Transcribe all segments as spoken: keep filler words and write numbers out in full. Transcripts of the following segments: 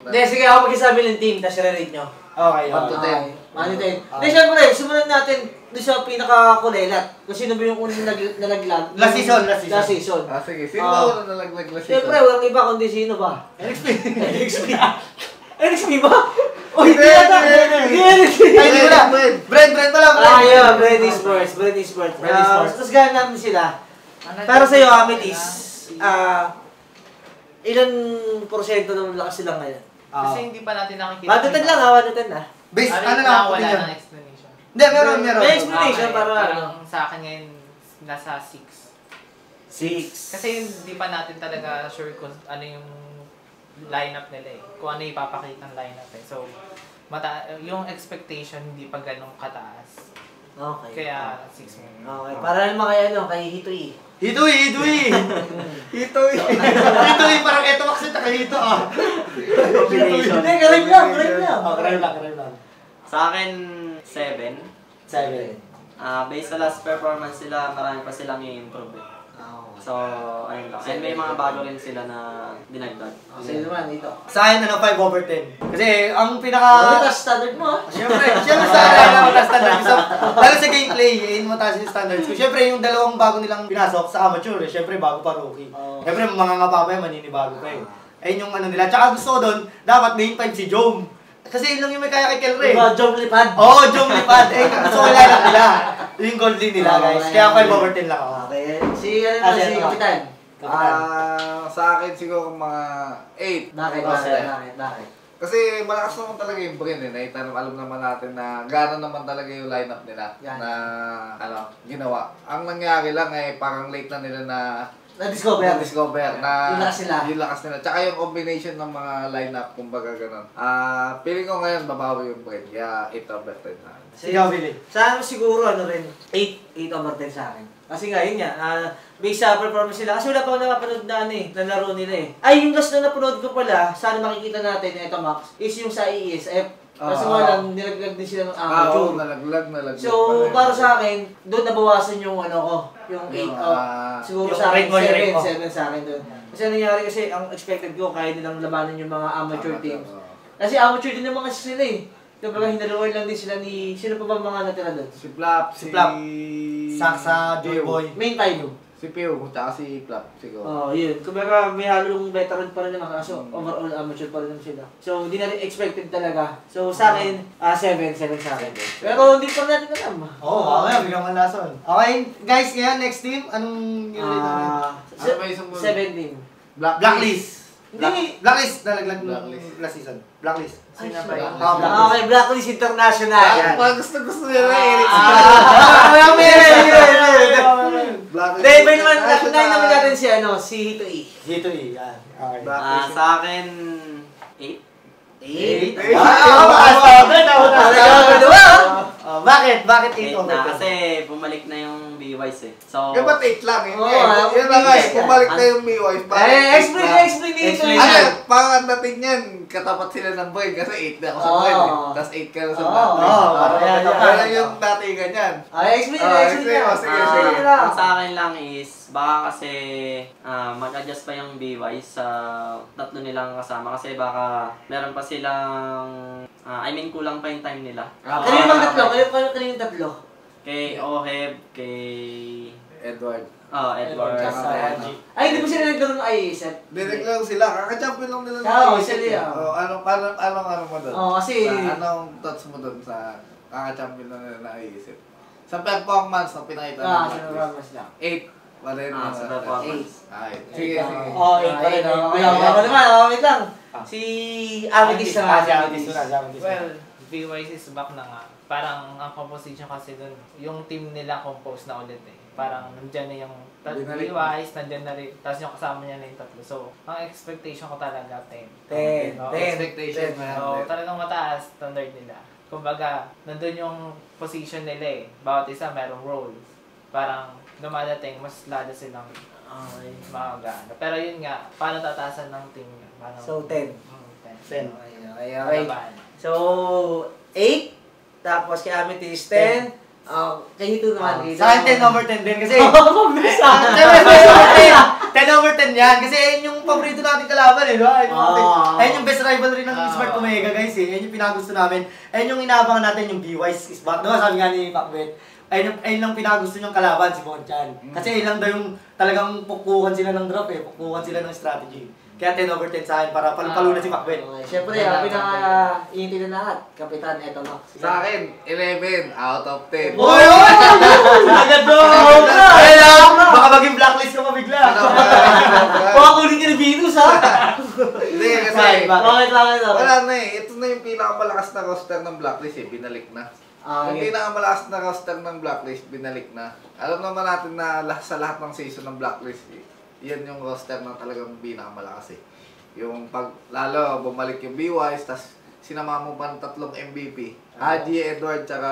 Hindi, sige ako magsasabi ng team, tapos i-rate nyo. Okay, one to ten. one to ten. Hindi, syempre, sumunod natin doon sa pinaka-kulelat. Kung sino ba yung unang nalaglag. Last season, last season. Last season. Ah, sige. Sino ba unang nalaglag last season? Syempre, walang iba kundi sino ba? N X P. N X P. N X P ba? O, hindi yata. Hindi N X P. Ay, hindi ko na. Brent, Brent pala. Ah, yeah, Brady Sports. Brady Sports. Brady Sports. Tapos gano'n namin sila. Pero sa'yo, Ametis, ah, ilan porsyento ng lakas sila ngayon? Kasi hindi pa natin nakikita. one to ten lang ha, one to ten ha. Based, Ano ano na, lang, wala opinion. ng explanation. Hindi, meron, meron. May explanation para ano. Parang sa akin ngayon, nasa six. Six. Kasi hindi pa natin talaga sure kung ano yung lineup nila eh. Kung ano ipapakita ng lineup eh. So, mata yung expectation hindi pa ganun kataas. Okay. Kaya six mo. Okay, para naman kay ano, kay Hitoy. Hitoy, Hitoy! Hitoy! Hitoy, parang eto kasi taka hito ah. Combination. Hindi, correct lang, correct lang. Oh, correct lang, correct lang. Sa akin, seven. Seven. Ah, based sa last performance nila, marami pa silang i-improve eh. So, ayun lang. And may mga bago rin sila na dinagdag. Sino naman dito? Sa akin, ano, five over ten. Kasi, ang Ano pinaka... ka standard mo ha? Siyempre, siyempre sa akin, ano, na standard ko. Lalo sa gameplay, yun mataas yung standards ko. Siyempre, yung dalawang bago nilang pinasok sa amateur, eh, siyempre, bago pa rookie. Siyempre, mga nga pa yan, maninibago pa eh. Ayun yung ano nila. Tsaka gusto ko doon, dapat main five si Jom. Kasi yun lang yung may kaya kay Kelre. Diba, Jom Lipad? Oo, oh, Jom Lipad. Eh, gusto ko lineup nila. Yung gold din nila, guys. Kaya five over ten lang ako. Okay. Si, ano naman, si Kapitan? Ah, sa akin siguro mga eight. Bakit? Bakit? Bakit? Bakit? Kasi malakas naman talaga yung brain eh. Naitanong, alam naman natin na gano'n naman talaga yung lineup nila Yan. na ano, ginawa. Ang nangyari lang ay parang late na nila na Na-discover. na-discover na Yung lakas nila. Yung lakas nila. Tsaka yung combination ng mga lineup, kumbaga gano'n. Ah, feeling ko ngayon babawi yung brain. Kaya eight over ten na. Ikaw, Billy. Sa akin siguro, ano rin, eight. eight over ten sa akin. Kasi nga, yun nga, uh, based sa performance nila. Kasi wala pa ako nakapanood na ano eh, na laro nila eh. Ay, yung last na napanood ko pala, sana makikita natin, eto Max, is yung sa E S F. Kasi nga lang, nilaglag din sila ng Ah, amateur. oo, nalaglag, nalaglag. So, para sa akin, doon nabawasan yung ano ko, yung eight. Oh, ah, siguro yung sa akin, rate mo, yung rate seven, mo. seven sa akin doon. Kasi nangyari kasi, ang expected ko, kaya nilang labanan yung mga amateur teams. oo. Kasi amateur din naman kasi sila eh. Kumbaga, hinalawar lang din sila ni, sino pa ba mga natira doon? Si Flap, Si si... Flap. Saksa, Joy Boy. Main five. Si Pio, tsaka si Flap, siguro. Oh, yun. Kumbaga, may halong veteran pa rin naman. Kaso, overall amateur pa rin naman sila. So, hindi na rin expected talaga. So, sa akin, ah, seven, seven sa akin. Pero, hindi pa natin alam. Oo, oh, okay, biglang malason. Okay, guys, ngayon, next team, anong yung Ah, Ano ba yung sumunod? seventeen. Black Blacklist. Hindi. Black- Blacklist, nalaglag ng Blacklist. last season. Blacklist. Sino ba ba yun? Ah, Blacklist. Okay, Blacklist International. Yan. Pag gusto gusto nila na Eric. Ah, wala mo yun, yun, yun, yun. Black. Hindi, iba naman, nakunahin naman natin si, ano, si Hito E. Dito eh, yan. Okay. Black. Ah, sa akin, eight. Eight? Eight? Ah, Ah, bakit? ah, ah, Bakit? Bakit eight eight over na ten? kasi bumalik na yung B-Wise eh. So, Kaya ba't eight lang? Eh? Oo, Eh, yun na nga, eight eh, bumalik na yung Miwise. Eh, explain na, explain dito. Explain Ano, na. parang ang dating yan, katapat sila ng brain kasi eight na ako sa Oo. brain eh. Tapos eight ka na sa Oo. Blacklist. Oo, Ah, yan, yan. Kaya yung datingan yan. Ay, explain na, Ah, explain explain na. mo, sige, Ah, sige. ano lang. ang sa akin lang is, baka kasi ah, mag-adjust pa yung B-Wise sa tatlo nilang kasama. Kasi baka meron pa silang, ah, I mean, kulang pa yung time nila. Ah, Kanino bang tatlo? Kanino kanino kanino yung tatlo? Kay Oheb, kay Edward. oh, Edward. Tsaka Tsaka Angie. Ay, hindi mo sila nagkaroon ng I A S F? Direct lang sila, kaka-champion lang nila. Oo, ng sila isip eh. yan. Oh, anong, anong, anong, ano mo doon? Oo, kasi- Sa, anong thoughts mo doon sa kaka-champion lang nila naisip? Sa performance na pinakita Ah, ng sa Blacklist. Ramos lang. Eight. Pa rin. Ah, mga- sa performance. Ay, sige, sige. Oh, eight pa rin. Okay, okay. Ako naman, okay, wait lang. Si Amethyst Ah, naman. si Amethyst na, si Amethyst na. Well, B-Wise is back na nga. Parang ang composition kasi dun, yung team nila compose na ulit eh. Parang nandyan na yung Binalik. B-Wise, nandyan na rin. Tapos yung kasama niya na yung tatlo. So, ang expectation ko talaga, ten. Ten. Oo, Ten. Expectation Ten. mo yan. So, talagang mataas standard nila. Kumbaga, nandun yung position nila eh. Bawat isa merong role. Parang dumadating, mas lalo silang Okay. maaga. Pero yun nga, paano tataasan ng team? Paano, So, ten. Mm, ten. Ten. Okay, okay, okay. Laban. So, eight. Tapos kay Amethyst, ten. Ah, kay Hito naman. Sa akin, ten over ten din kasi... Mabilis Ah, ten over ten! ten over ten yan. Kasi ayun yung paborito natin kalaban eh, no? Ayun yung, Ah. ayun yung best rivalry ng Ah. Smart Omega, guys eh. Ayun yung pinagusto namin. Ayun yung inaabangan natin yung B-Wise is back. Diba sabi nga ni Pacbet? Ayun yung, ayun lang pinagusto niyong kalaban, si Bonchan. Kasi ayun lang daw yung talagang pukpukan sila ng drop eh. Pukpukan sila ng strategy. Kaya ten over ten sa akin para palupalo na si Pacbet. Okay, siyempre, ang pinaka-iinti na lahat, Kapitan, eto na. Sa akin, eleven out of ten. Oy! Oy! Agad doon! Ayun na! Baka maging blacklist ka pa bigla. Baka kunin ka ni Venus, ha? Hindi, kasi Bakit? Bakit, bakit, wala na eh. Ito na yung pinakamalakas na roster ng Blacklist eh. Binalik na. Ah, Yung okay. pinakamalakas na roster ng Blacklist, binalik na. Alam naman natin na lah- sa lahat ng season ng Blacklist, eh, yan yung roster na talagang pinakamalakas eh. Yung pag, lalo, bumalik yung B-Wise, tas sinama mo pa ng tatlong M V P. Haji, Edward, tsaka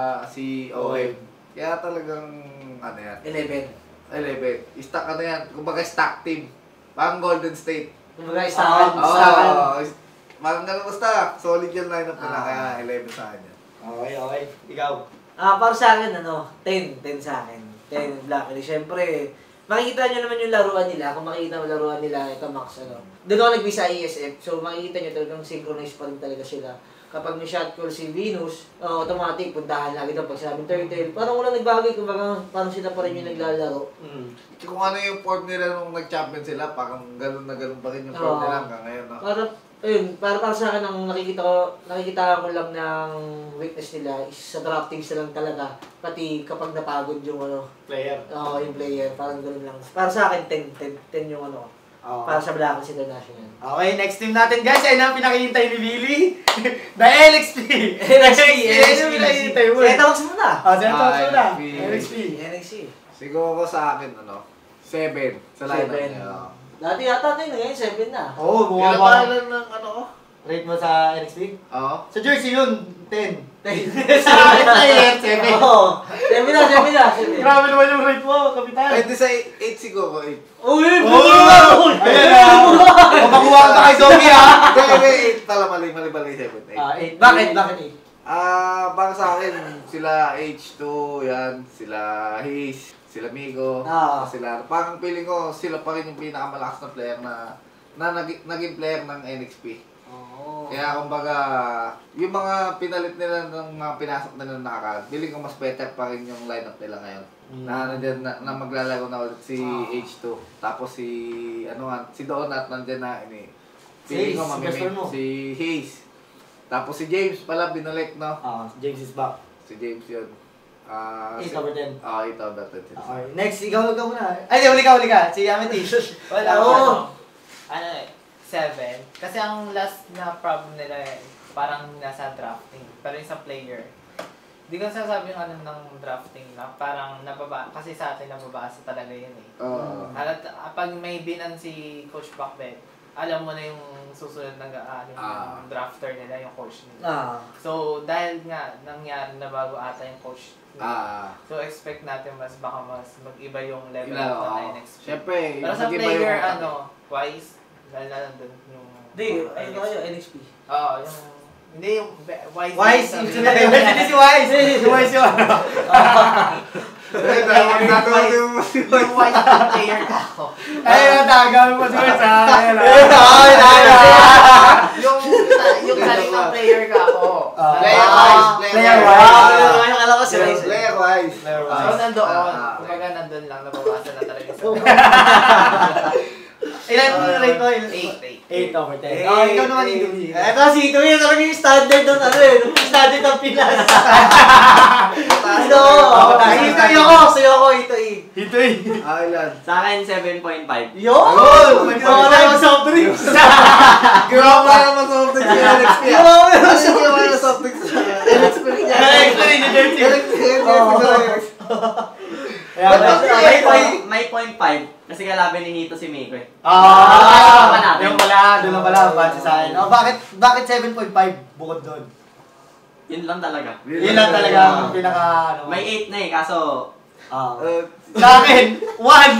si O M. Kaya talagang, ano yan, eleven. eleven. Stack ano yan, kumbaga stack team. Parang Golden State. Kumbaga, istakan. Oo, Istakan. oh, parang ganun basta. Solid yung lineup nila, Ah. kaya eleven sa kanya. Okay, okay. Ikaw. Ah, para sa akin, ano, ten. ten sa akin. ten Blacklist. Siyempre, makikita nyo naman yung laruan nila. Kung makikita mo laruan nila, ito Max, ano. Doon ako nag-visa E S F. So, makikita nyo talagang synchronized pa rin talaga sila. Kapag may shot call si Venus, uh, automatic, puntahan lagi daw pag sinabing turtle. Parang walang nagbago, kumbaga parang sila pa rin yung naglalaro. Mm. Kung ano yung form nila nung nag-champion sila, parang ganun na ganun pa rin yung form Oo. nila hanggang ngayon. No? Para, ayun, para, para sa akin, ang nakikita ko, nakikita ko lang ng weakness nila is sa drafting sila lang talaga. Pati kapag napagod yung ano, Player. Oo, yung player, parang gano'n lang. Para sa akin, ten, ten, ten yung ano, Oo. para sa Blacklist International. Okay, next team natin guys. Ayun ang pinakihintay ni Billy. The L X P. N X P, Ayun yung pinakihintay mo. Sa Etawax muna. Ah, sa Etawax Ah, muna. L X P. L X P. N X P. Siguro sa akin, ano, seven sa lineup Seven. niya. Oo. Dati yata ten, ngayon seven na. Oo, Kailan bumaba. ba lang ng ano ko? Rate mo sa L X P? Oo. Sa jersey yun, ten. Sa akin player, seven. Oo. seven na, seven na. seven. Grabe naman yung rate mo, kapitan. Pwede sa eight siguro, eight. Uy, Oh! Ayan na! Mapakuha ka kay Zombie ha! Hindi, eight pala, mali, mali, mali, seven, eight. Ah, eight. Bakit? Bakit eight? Ah, para sa akin, sila H two, yan, sila Hayes, sila Migo, Ah. sila, parang feeling ko, sila pa rin yung pinakamalakas na player na, na naging, naging player ng N X P. Oo. Kaya kumbaga, yung mga pinalit nila ng mga pinasok nila na nakaraan, feeling ko mas better pa rin yung lineup nila ngayon. Mm. Na, nandiyan na, na maglalaro na ulit si Ah. H two, tapos si, ano nga, si Donut nandiyan na, ini. Si Feeling Hayes, ko si mamimig, best friend mo. si Hayes. Tapos si James pala, binalik, no? Ah, James is back. Si James yun. Ah, eight si- over ten. Ah, eight over ten. Okay, next, ikaw, ikaw muna. Ay, di, uli ka, uli ka. Si Amethyst. Wala. Ako, Oo. ano eh, seven. Kasi ang last na problem nila eh, parang nasa drafting. Pero yung sa player, di ko sasabi yung ano ng drafting na parang nababa, kasi sa atin nababasa talaga yun eh. Oo. At uh, pag may binan si Coach Pacbet, alam mo na yung susunod na uh, yung Ah. drafter nila, yung coach nila. Ah. So, dahil nga nangyari na bago ata yung coach nila, Ah. so expect natin mas baka mas mag-iba yung level Ila, ng oo. N X P. Siyempre, Pero sa mag-iba player, yung- ano, wise, dahil na nandun yung... Hindi, ayun kayo, N X P. Oo, yung... Hindi, yung be- wise. Wise, yung si sabi- Hindi si Wise. Si Wise yun. Eh, dahil nagkakaroon yung Yung wise na player ka ako. Ay, natagal mo si Wise ha. Ayun Ay, ay, ay. Yung, yung galing ng player ka ako. Ah. Player Ah, wise, player player wise. wise. Ah, pero ngayon alam ko si Rice. Player wise. Player So, wise. nandoon. Ah, Kumbaga, nandun lang, nababasa na talaga sa... Ilan mo na rate mo? Eight, eight. eight over ten. Eight, Oh, ikaw naman eight. yung Ito si Ito yun, talaga yung standard ng ano eh, yung standard ng Pinas. Ito, Oh, taas ito na. yung ako, sa'yo ako, ito eh. Ito eh. Ah, ilan? Sa akin, seven point five. Yun! Yun! Mga na yung soft drinks. Grabe naman sa optics sa N X P. Grabe Ano naman yung ginawa niya sa optics sa N X P niya? Explain ni Jersey. Kaya Ba't ba? ang May Ay, point, may point five. Kasi kalaban ni Hito si Miko eh. Ah! Yung pala, doon lang pala ang base sa akin. Oh, bakit bakit seven point five bukod doon? Yun lang talaga. Yun lang talaga ang pinaka ano. May eight na eh, kaso Ah. Uh, Sa akin, one!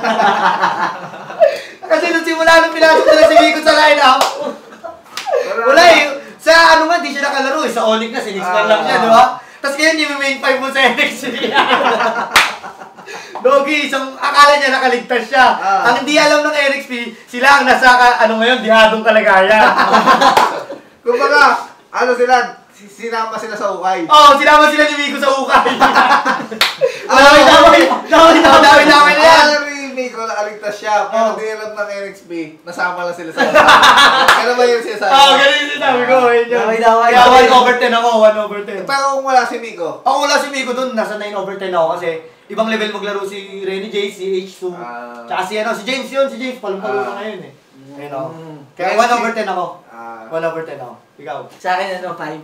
Kasi nung simula nung pinasok nila si Miko sa line-up, wala eh. Sa ano nga, di siya nakalaro eh. Sa Onik na, sinix man lang siya, di ba? Tapos ngayon, yung main five mo sa N X T. Doggy, isang akala niya nakaligtas siya. Ah. Ang hindi alam ng N X T, sila ang nasa, ka, ano ngayon, dihadong kalagayan. Kumbaga, ano sila, sinama sila sa ukay. Oo, oh, sinama sila ni Miko sa ukay. Dami, dami, dami, dami, dami na yan. Alam ni Miko nakaligtas siya, pero di alam ng N X P, nasama lang sila sa ukay. Kaya ba yun siya sa Oo, ganun yung sinabi ko. Yun yun. Dami, dami. Kaya one over ten ako, one over ten. Pero kung wala si Miko, Ako wala si Miko dun, nasa nine over ten ako kasi ibang level maglaro si Renny J, si H two, Ah. tsaka si, ano, si James yun, si James, palong-palo Ah. na ngayon eh. Ayun ako. Mm. Kaya Kaya one si- over ten ako. ah, one over ten ako. Ikaw. Sa akin, ano, five.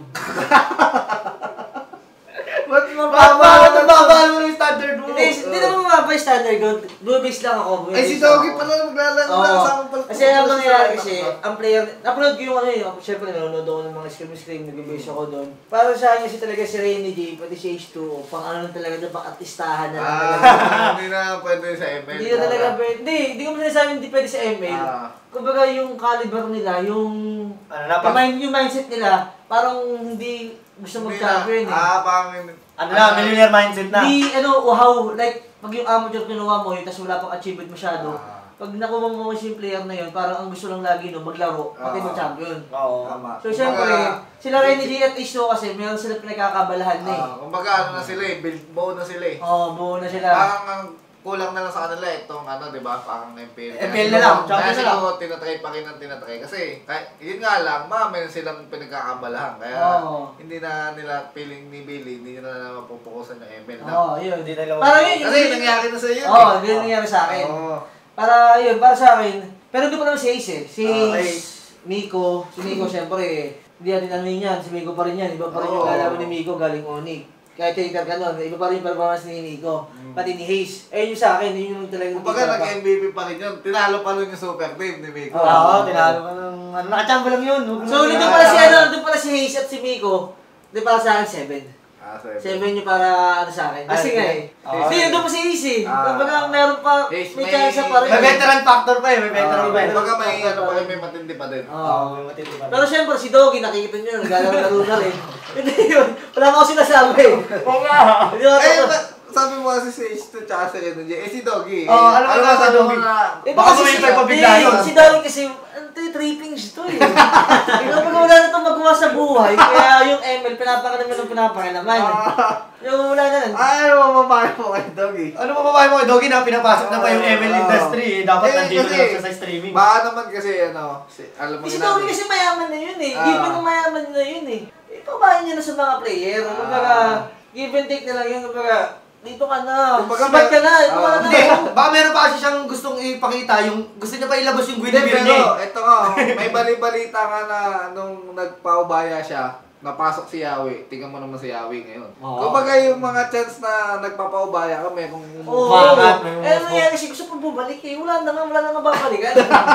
ba't Bakit bakit ang babaan mo ng standard mo? Hindi, hindi naman mababa yung standard ko. Blue-base lang ako. Ay, si blue-base lang Doggy ako. pala maglalaro Oo. na kasama pala. Kasi ang nangyayari kasi, ang player, napanood ko yung ano yun, siyempre nanonood ako ng mga scream-scream, nag-base ako doon. Para sa akin kasi talaga si Renny J, pati si H two, pang ano lang talaga doon, pang artistahan na lang talaga. Ah, hindi na pwede sa M L. Hindi na talaga pwede, hindi, hindi ko sinasabi hindi pwede sa M L. Ah. Kumbaga yung caliber nila, yung, Ano na, yung, pag, mind, yung mindset nila, parang hindi gusto Hindi mag-champion na. eh. Ah, parang... ano na, millionaire mindset na. Hindi, ano, uhaw, like, pag yung amateur kinuha mo yun, tapos wala pang achievement masyado, Ah. pag nakuha mo kasi yung player na yun, parang ang gusto lang lagi no, maglaro, pati Ah. mag-champion. Oo. Tama. So, syempre, sila Renny J at Iso kasi, meron sila pinagkakabalahan na eh. Ah, kumbaga ano na sila eh, build buo na sila eh. Oo, oh, buo na sila. Parang ang kulang na lang sa kanila itong ano, 'di ba? Parang M P L. M P L na lang, Kaya champion na lang. siguro tinatry pa rin ng tinatry kasi kahit, yun nga lang, ma, meron silang pinagkakabalahan. Kaya Oo. hindi na nila feeling ni Billy, hindi na mapupukusan yung M L na. Oo, oh, yun. Hindi nila Parang yun, Kasi yun, nangyari na sa iyo. Oo, oh, yun nangyari sa akin. Oo. Para, yun, para sa akin, pero doon pa naman si Ace eh. Si Ah, Ace, Miko, si Miko syempre, hindi natin ano yun yan, si Miko pa rin yan. Iba pa rin yung Oo. kalaban ni Miko galing Onyx. Kahit hater ka nun, iba pa rin yung performance ni Miko. Pati ni Hayes. Eh, yung sa akin, yun yung talagang Kumbaga nag-M V P pa rin yun. Tinalo pa rin yung super team ni Miko. Oo. Oo, tinalo ka ng, ano, nakachamba lang yun. So, doon pala si, ano, doon pala si Hayes at si Miko. Doon pala sa akin, seven. Ah, seven. Seven yung para, ano sa akin. Kasi Ah, nga okay. eh. Oo. Hindi, doon pa si Hayes eh. Ah. Kumbaga, meron pa, Hayes, may may- chance pa rin. May veteran factor pa eh, may veteran Ah, pa eh. kumbaga may ano pa rin, may matindi pa din. Oo. Oo, may matindi pa rin. Pero syempre, si Doggy, nakikita nyo, naglalaro na rin. Hindi yun. Wala ko sinasabi. Oo nga. Hindi ko Eh, ito. ba- sabi mo kasi si H two tsaka si Reno J. Eh, si Doggy. Oo, ano ka ba sa Doggy? na- Baka sumipay pa bigla Hindi, yun. Si Doggy kasi, ano ito yung trippings to eh. Ikaw pag wala na itong magawa sa buhay, kaya yung M L, pinapakalaman ng pinapakalaman. Yung wala na nun. Ay, mamabahay mo kay Doggy. Ano mo babae mo, Doggy na pinapasok na pa yung M L industry eh. Dapat Eh, nandito kasi, lang siya sa streaming. Baka naman kasi, ano, si, alam mo Si yun Doggy natin. kasi mayaman na yun eh. Ah. Given na mayaman na yun eh. Ipabahin niya na sa mga player. Ah. Kumbaga, give and take na lang yun. Kumbaga, dito ka na. Kumbaga, Sibat ka na. Ito ah. ka na. Hindi, baka meron pa kasi siyang gustong ipakita yung gusto niya pa ilabas yung Hindi, gwinibir pero, niya eh. ito nga, may bali-balita nga na nung nagpaubaya siya, napasok si Yahweh. Tingnan mo naman si Yahweh ngayon. Oo. Kumbaga yung mga chance na nagpapaubaya ka, merong Oo. Umangat, may Eh, umusbong. nangyari kasi gusto pong bumalik eh. Wala na nga, wala na nga babalikan.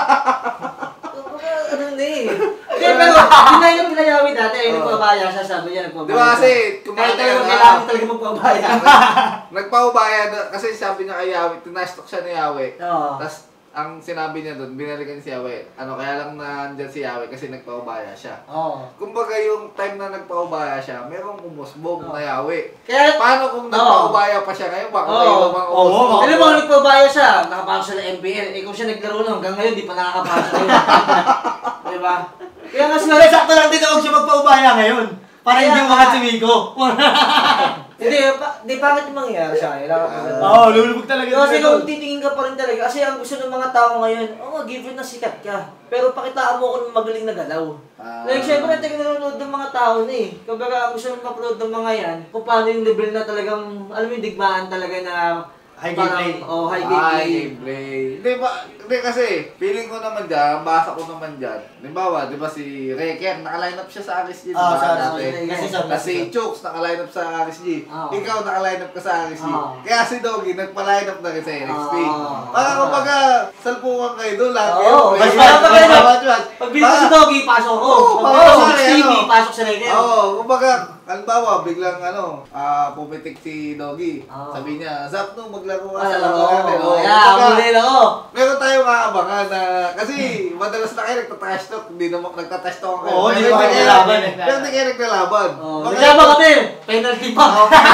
Kumbaga, ano na eh. Hindi, pero, yun na yung pinayawi dati. Ay, Oo. nagpabaya siya, sabi niya, nagpabaya. Di ba kasi, Kahit kumain tayo, ka kailangan talaga magpabaya. Nagpaubaya doon, kasi sabi niya kay Yahweh, tinastok siya ni Yahweh. Oo. Tapos, ang sinabi niya doon, binalikan si Yahweh. Ano, kaya lang nandyan si Yahweh kasi nagpaubaya siya. Oo. Kumbaga yung time na nagpaubaya siya, merong umusbong Oo. na Yahweh. Kaya, Paano kung Oo. nagpaubaya pa siya ngayon? Baka Oo. may ibang Oo. umusbong. alam mo, nagpabaya siya, nakapasok siya ng M P L. Eh, kung siya naglaro na hanggang ngayon, di pa nakakapasok yun. Di ba? Kaya nga Hindi, sila, sakto lang din huwag siya magpaubaya ngayon. Para hindi Kaya yung nga. mga si Miko. hindi, pa, di pangit yung mangyayari sa akin. Wala ka pa- Oo, lulubog talaga. Kasi yun. kung titingin ka pa rin talaga, kasi ang gusto ng mga tao ngayon, oo, oh, given na sikat ka. Pero pakitaan mo ako ng magaling na galaw. Ah. Like, syempre, natin nanonood ng mga tao na eh. Kumbaga, ang gusto ng ma-upload ng mga yan, kung paano yung level na talagang, alam mo yung digmaan talaga na, High game play. Oh, high game Ay, play. gameplay. Hindi ba, hindi kasi, feeling ko naman dyan, basa ko naman dyan. Halimbawa, di ba si Reker, naka-line up siya sa Aris G. di Ah, ba? sa Dati. Aris G. Kasi sa Tapos si Chooks, naka-line up sa Aris G. Ah. Ikaw, naka-line up ka sa Aris G. Ah. Kaya si Doggy, nagpa-line up na rin sa N X P. Ah. Parang kumbaga, salpukan kayo doon, lahat Oo, kayo. mas May- parang pag may- ano, match, match. Pag bilang si Doggy, pasok ko. Oo, Pag pasok oh, sa Stevie, ano. pasok sa Reker. Oo, kumbaga, halimbawa, biglang ano, ah pumitik si Doggy. Oo. Sabi niya, Zap, no, maglaro ka Ay, sa oo, laro natin. oo, Oh, yeah, kumbaga, muli ako. meron tayong aabangan na, kasi madalas na kayo nagtatrash talk, hindi naman nagtatrash talk kayo. Oo, hindi Pero ba kayo kayo- laban eh. Pero hindi kayo naglalaban. Oh, Baka Nagsama ito- kami! Penalty pa!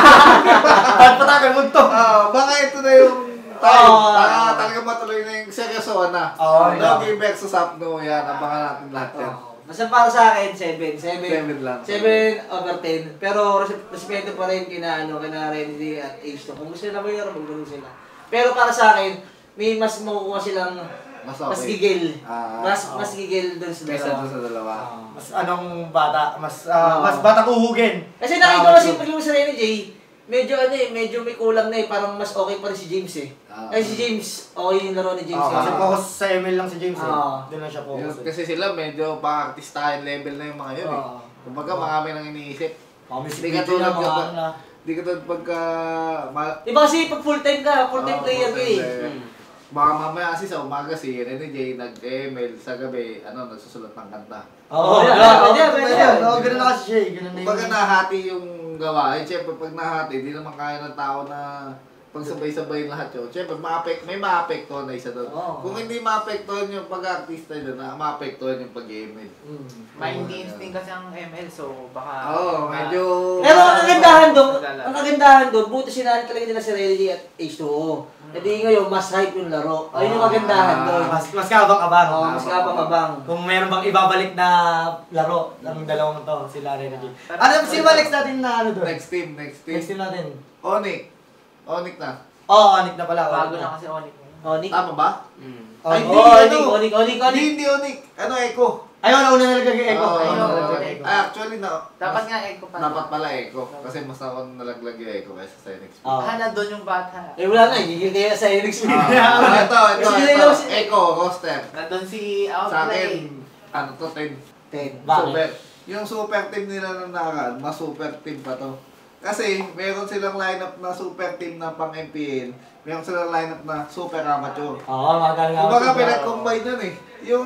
Ba't patagal mo to? Ah, baka ito na yung time. Oo. Ah, talagang matuloy na yung seryoso na. Oo, Doggy versus Apno, yan, abangan natin lahat yan. Oh, basta para sa akin, seven. seven. Seven lang. seven over ten. Pero res- respeto pa rin kina, ano, kina Renzi at H two. Kung gusto nila maglaro, maglaro sila. Pero para sa akin, may mas makukuha silang Mas mas okay. gigil. Ah, mas oo. mas gigil dun sa Kaysa dalawa. doon sa dalawa. Mas anong bata, mas ah, Oo. mas batang uhugin. Kasi nakita ko kasi pag yung sa Rene J, medyo ano eh, medyo may kulang na eh. Parang mas okay pa rin si James eh. Ah. Ay si James, okay yung laro ni James. Oh, eh. kasi focus sa M L lang si James eh. Oo. Doon lang siya Yun, focus. eh. kasi sila medyo pa-artistahin level na yung mga yun eh. Oo. Kumbaga marami nang iniisip. Mga music Hindi video katulad na, mga kapag- ano na. Hindi ka tulad pagka... Ma- Iba kasi pag full time ka, full time Oo, player ka full-time eh. player. Baka mamaya kasi sa umaga si Rene J nag-M L, sa gabi ano nagsusulat ng kanta. Oo, Oo, yeah, yeah, oo, pwede, pwede pwede. yan. Oo, ganun na kasi siya eh. Ganun na yun. Kumbaga nahati yung gawain. Siyempre pag nahati, di naman kaya ng tao na pag sabay-sabay lahat yun. Siyempre maapek, may maapektuhan na isa doon. Oo. Kung hindi maapektuhan yung pag-artista doon, na maapektuhan yung pag-M L. Mm. May hindi instinct kasi ang M L, so baka... Oo, medyo... Pero ang kagandahan doon, Madala. ang kagandahan doon, buti sinali talaga nila si Rene J at H two O. E di ngayon, mas hype yung laro. Ayun yung kagandahan doon. Mas mas kabang-abang. Oo, mas kapang-abang. Kung meron bang ibabalik na laro ng dalawang to, sila rin natin. Pero- Ano si Alex natin na ano doon? Next team, next team. Next team natin. Onyx. Onyx na. Oo, oh, Anik na pala. Bago Onyx na kasi Onyx ngayon. Onyx. Tama ba? Mm. Ay, Onyx. hindi, Oh, ano? Onyx, Onyx, Onyx, Hindi, Onyx. hindi Onyx. Ano, Echo? Ayun, nauna na nagkagay Echo. Oo, Ayun, oo, nauna oo. nagkagay Echo. Ay, actually, na, Dapat mas- nga Echo pa. dapat pala Echo. Kasi mas ako nalaglag yung Echo kaysa sa N X P. Oo. Ah, nandun yung bata. Eh wala na, gigil kaya sa N X P. Ah, ito, ito, Kasi ito. nila si- Echo, roster. Nandun si Sa Outplay. akin, ano to, ten. ten. Bakit? Super. Yung super team nila nung nakaraan, mas super team pa to. Kasi meron silang lineup na super team na pang M P L, meron silang lineup na super amateur. Oo, magaling ako. Kumbaga pinag-combine yun eh. Yung,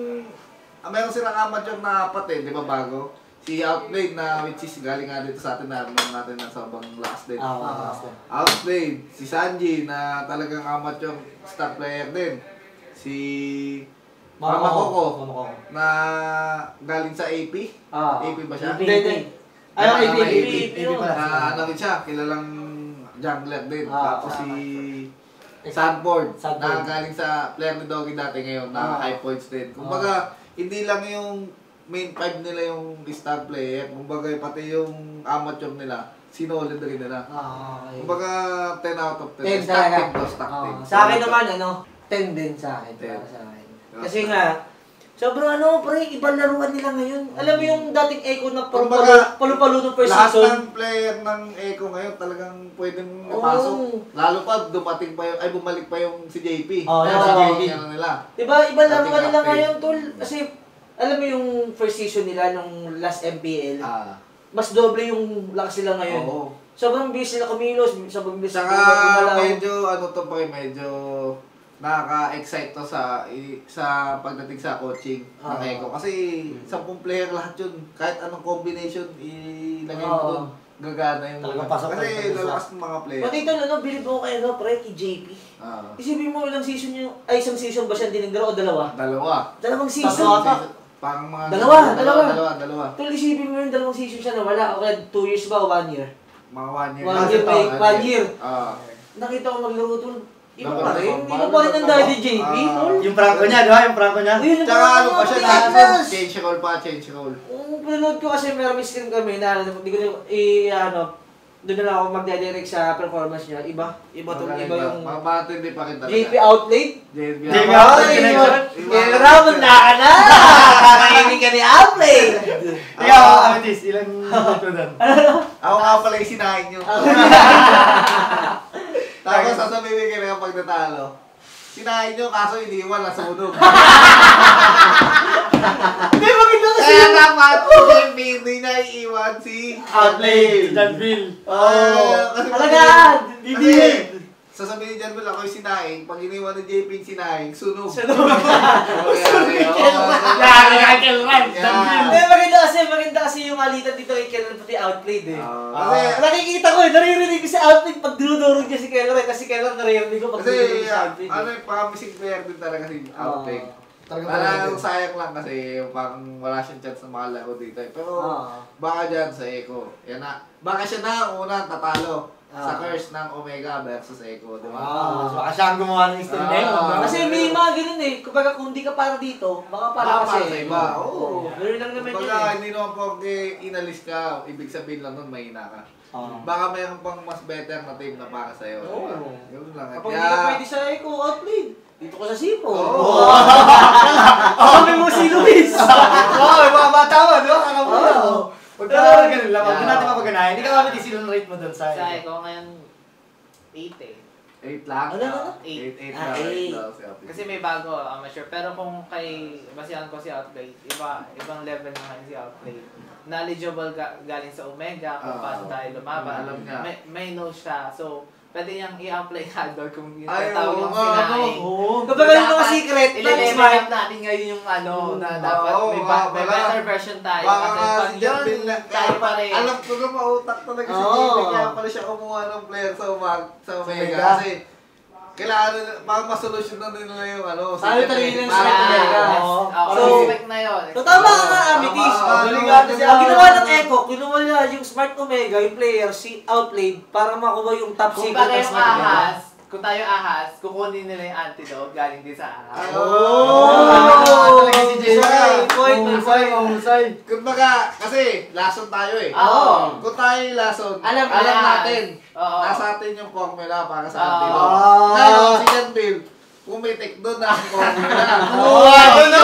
ah, meron silang amateur na apat eh, di ba bago? Si Outplayed na, which is galing nga dito sa atin, namin natin na sa bang last day. Oo, Ah. last time. Outplayed, si Sanji na talagang amateur star player din. Si Mama Coco Mama Coco. na galing sa A P. Ah. A P ba siya? Hindi, hindi. Ayun, Ah, A P, A P, A P, A P yun. pala. Na ano rin siya, kilalang jungler din. Ah, Tapos si tama. Sanford, Sanford. na galing sa player ni Doggy dati ngayon, na Ah. high points din. Kumbaga, hindi lang yung main five nila yung star player, kumbaga pati yung amateur nila, sinolid rin nila. Ah, okay. Kumbaga, ten out of ten. ten Stock talaga. team to, stock Oo. team. Sa akin naman, ano, ten din sa akin. ten. Para sa akin. Kasi nga, sobrang ano, pre, ibang laruan nila ngayon. Alam mo yung dating Echo na Kumbaga, palu-palo nung first Lahat season? ng player ng Echo ngayon talagang pwedeng Oo. mapasok. Lalo pa dumating pa yung, ay bumalik pa yung si J P. Oo, yung Kaya si J P. ano nila. Diba, ibang laruan Dating nila captain. ngayon, tol. Kasi, alam mo yung first season nila nung last M P L, Ah. mas doble yung lakas nila ngayon. Oo. Sobrang bilis nila kumilos, sobrang bilis Saka gumalaw. medyo ano to pa rin, medyo nakaka-excite to sa i- sa pagdating sa coaching ng Oo. Echo. Kasi sampung player lahat yun. Kahit anong combination ilagay mo Oo. doon, gagana yung Talagang pasok Kasi talaga sa- lalakas ng mga player. Pati ito, ano, bilib mo kayo, no, pre, kay J P. Ah. Isipin mo ilang season yung, ay isang season ba siya dinigdaro o dalawa? Dalawa. Dalawang Tatlo season. ata. Pang mga Dalawa, dalawa, dalawa. dalawa, dalawa. Tol, isipin mo yung dalawang season siya na wala. O kaya two years ba o one year? Mga one year. One Kasi year, to, may- one year. Ah. Nakita ko maglaro, tol. Iba Dapat pa rin. dapat Iba ba- pa rin ang dapat daddy ba- J P, Ah. tol. Yung pranko niya, di ba? Yung pranko niya. Ayun, yung Tsaka parang ano pa siya, mga na Pilipinas. change role pa, change role. Kung pinanood ko kasi meron may screen kami na hindi ko na, i, ano, doon na lang ako magdedirect sa performance niya. Iba. Iba tol, Magaling iba ba? yung Mga matindi pa rin talaga. J P outlet. J P J P outlet. outlet. Ay, connection. Kaya Ramon na ka na! Kakainin ka ni outlet! Ikaw, Ametis, ilang ko doon? Ako nga pala yung sinahin nyo. Tapos sasabihin kayo kapag natalo. Sinahin nyo, kaso iniwan na sunog. Hindi, maganda kasi Kaya yun. dapat, J P, hindi niya iiwan si Outplay, Danville. Ah, kasi Alagaan! Kasi, Bibigyan! sasabihin dyan mo lang ako yung sinahing, pag iniwan ni J P yung sinahing, sunog. Sunog. Oo, yari, oo. Yari, Michael Ryan, Yeah. Danville. Hindi, maganda kasi, maganda kasi yung yung alitan dito kay Keller pati outplayed eh. Ah, Kasi kasi- nakikita ko eh, naririnig ko si outplayed pag dinudurog niya si Keller eh. Kasi Keller naririnig ko pag Kasi, dinudurog si ah, outplayed. ano eh. yung pang-missing player din talaga si Outback. Talagang Parang talaga. sayang lang kasi parang wala siyang chance na makalaro dito eh. Pero Ah. baka dyan sa Echo. Yan na. Baka siya na ang unang tatalo Ah. sa curse ng Omega versus Echo, di ba? Ah, so baka siya ang gumawa ng story na yun. Ah. no? Kasi may mga ganun eh. Kumbaga kung di ka para dito, baka para Baka kasi. para sa iba, oo. Ganun lang naman yun Kumbaga, eh. hindi naman po inalis ka, ibig sabihin lang nun, mahina ka. Ah. Baka mayroon pang mas better na team na para sa'yo. di ba? Oo. Ganun lang. Kapag hindi ka pwede sa Echo, outplayed. Dito ko sa Sipo. Oo. Kami mo si Luis. Oo, yung mga bata mo, di ba? Kakamula. Oo. Huwag ka ganun lang. Huwag Yeah. natin mapaganahin. Hindi ka mabit isilong rate mo doon sa Sa ko ngayon, eight eh. eight lang? Ano, ano? eight, eight Ah, lang. eight. eight lang si Outback. Kasi may bago, amateur. Pero kung kay, basihan ko si Outplay, iba, ibang level na ngayon si Outplay. Knowledgeable ga, galing sa Omega, kung Ah. paano tayo lumaban. Alam niya. May, may know siya. So, pwede niyang i-apply hardware kung yung Ay, tawag oo yung nga, sinaing. Oo. Kapag yung mga secret, not Ile-level smart. up natin ngayon yung ano, na Mm, dapat oo, may, nga ba- may pala. better version tayo. Baka Kasi nga pag si yun, John Bill na, tayo pa rin. alam ko na mautak talaga si Oo. Jimmy, kaya pala siya kumuha ng player sa, umag, sa Omega. Omega. Kasi, kailangan nila, parang masolusyon na nila yung ano. Sabi secret talaga eh. ng Parang- secret Omega. Yes. Oo. Oo, So, respect na yun. So tama ka nga, Amitis. Tama, Galing ano, nga kasi Ang ginawa ng ano, Echo, kinuha nila yung Smart Omega, yung player, si Outplayed, para makuha yung top Kung secret tayo ng yung Smart Omega. ahas, kung tayo ahas, kukunin nila yung antidote galing din sa ahas. Oh! Oh! Talaga si Jay. Husay, point, Mahusay, mahusay. Kumbaga, kasi, lason tayo eh. Oo. Kung tayo yung lason, Alam alam, ko yan. natin. Oo. Nasa atin yung formula para sa Oo. antidote. Ah. Ngayon, si John Bill, pumitik doon na ang formula. Oo, ano no?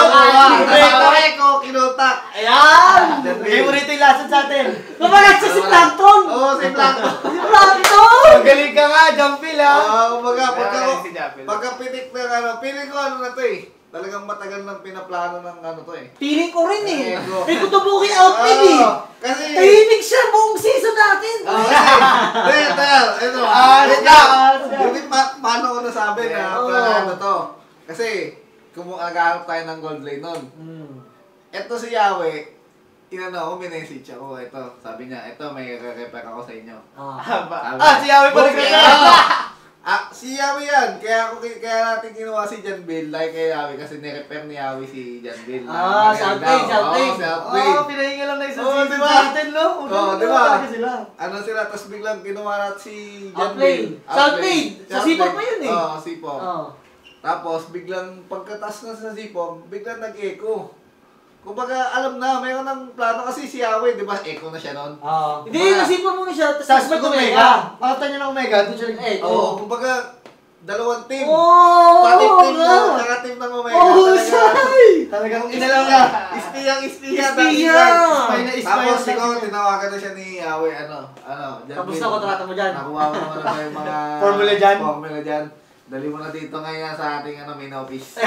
Ito Echo, kinutak. Ayan! Bigay mo rito yung lason sa atin. Kumagat siya si Plankton! Oo, si Plankton. Si Plankton! Magaling ka nga, Jumpil ha. Ah, kumbaga, pagka, Kaya si Japil. pagka pitik ng ano, feeling ko ano na to eh. Talagang matagal nang pinaplano ng ano to eh. Feeling ko rin eh. Echo. May kutubuki outfit eh. Oo, kasi, Tahimik siya buong season natin. oh, kasi, ito, ito, ito. Ah, wait ito. lang. Yung pa, paano ko nasabi na Oo. planado to? Kasi, kung nag-aarap tayo ng gold lane nun, Hmm. ito si Yahweh, inano ako, minessage ako, ito, sabi niya, ito, may re-repair ako sa inyo. Ah. Haba. Sabi Ah, niya, si Yahweh pala "Okay, ka. ah, ah, si Yahweh yan. Kaya, ako, kaya natin ginawa si John Bill, like kay Yahweh, kasi nirepair ni Yahweh si John Bill. Ah, Magaling self-made, daw. self-made. Oo, self-made. Oh, pinahinga lang na isang Oo, season di ba? sa atin, no? Oo, di ba? Talaga sila. Ano sila, tapos biglang ginawa natin si John Outplayed. Bill. Self-made. Sa Self-made. Sipag pa yun eh. Oo, Sipag. Oh. Tapos, biglang pagkatas na sa Sipag, biglang nag-echo. Kumbaga, alam na, mayroon ng plano kasi si Yahweh, di ba, echo na siya nun? Oo. Hindi, Mga- nasipan muna siya. Tapos Sa Smart Smart Omega. Pakita niyo ng Omega, doon siya Eh, nag-echo. Oo, kumbaga, dalawang team. Oh! Pati team nga. na, naka team ng Omega. Oh, talaga. say! Talagang Yung inalaw ispiya, niya. ispiyang ispiya. Ispiya! Ispay na ispay Tapos ang siguro, sabi. tinawagan na siya ni Yahweh, ano, ano, John Tapos Bill. na kontrata mo dyan. Nakuha mo naman na yung mga Formula dyan? Formula dyan. Dali mo na dito ngayon sa ating ano, main office.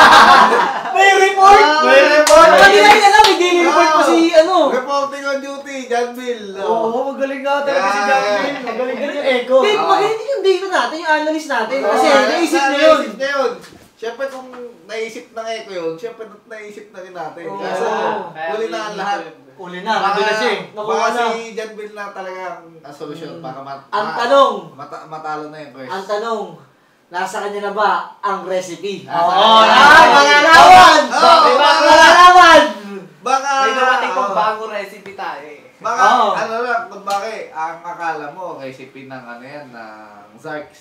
May report! Ah, may report! Kanina yun alam, may daily report pa si ano. Reporting on duty, John Bill. Oo, magaling nga talaga si Yeah. Jumpil. Magaling ka yung echo. Hindi, Ah. magaling din yung data natin, yung analyst natin. Kasi Oo, naisip na- na yun. Naisip niya yun. Siyempre kung naisip ng Echo yun, siyempre naisip na rin natin. Oo. Kaso, Kaya huli na ang lahat. Uli na, nandun na siya eh. Nakuha baka na. si John Bill na talaga ang ang solusyon para mat Ang ma- tanong, mata- matalo na yung first. ang tanong, nasa kanya na ba ang recipe? Nasa Oo, kanya. ah, mga lawan! Oo, May baka- mga lawan! Baka, May dumating pang oo. bagong recipe tayo eh. Baka, Oo. ano lang, kung bakit, ang akala mo, recipe ng ano yan, ng Zarks.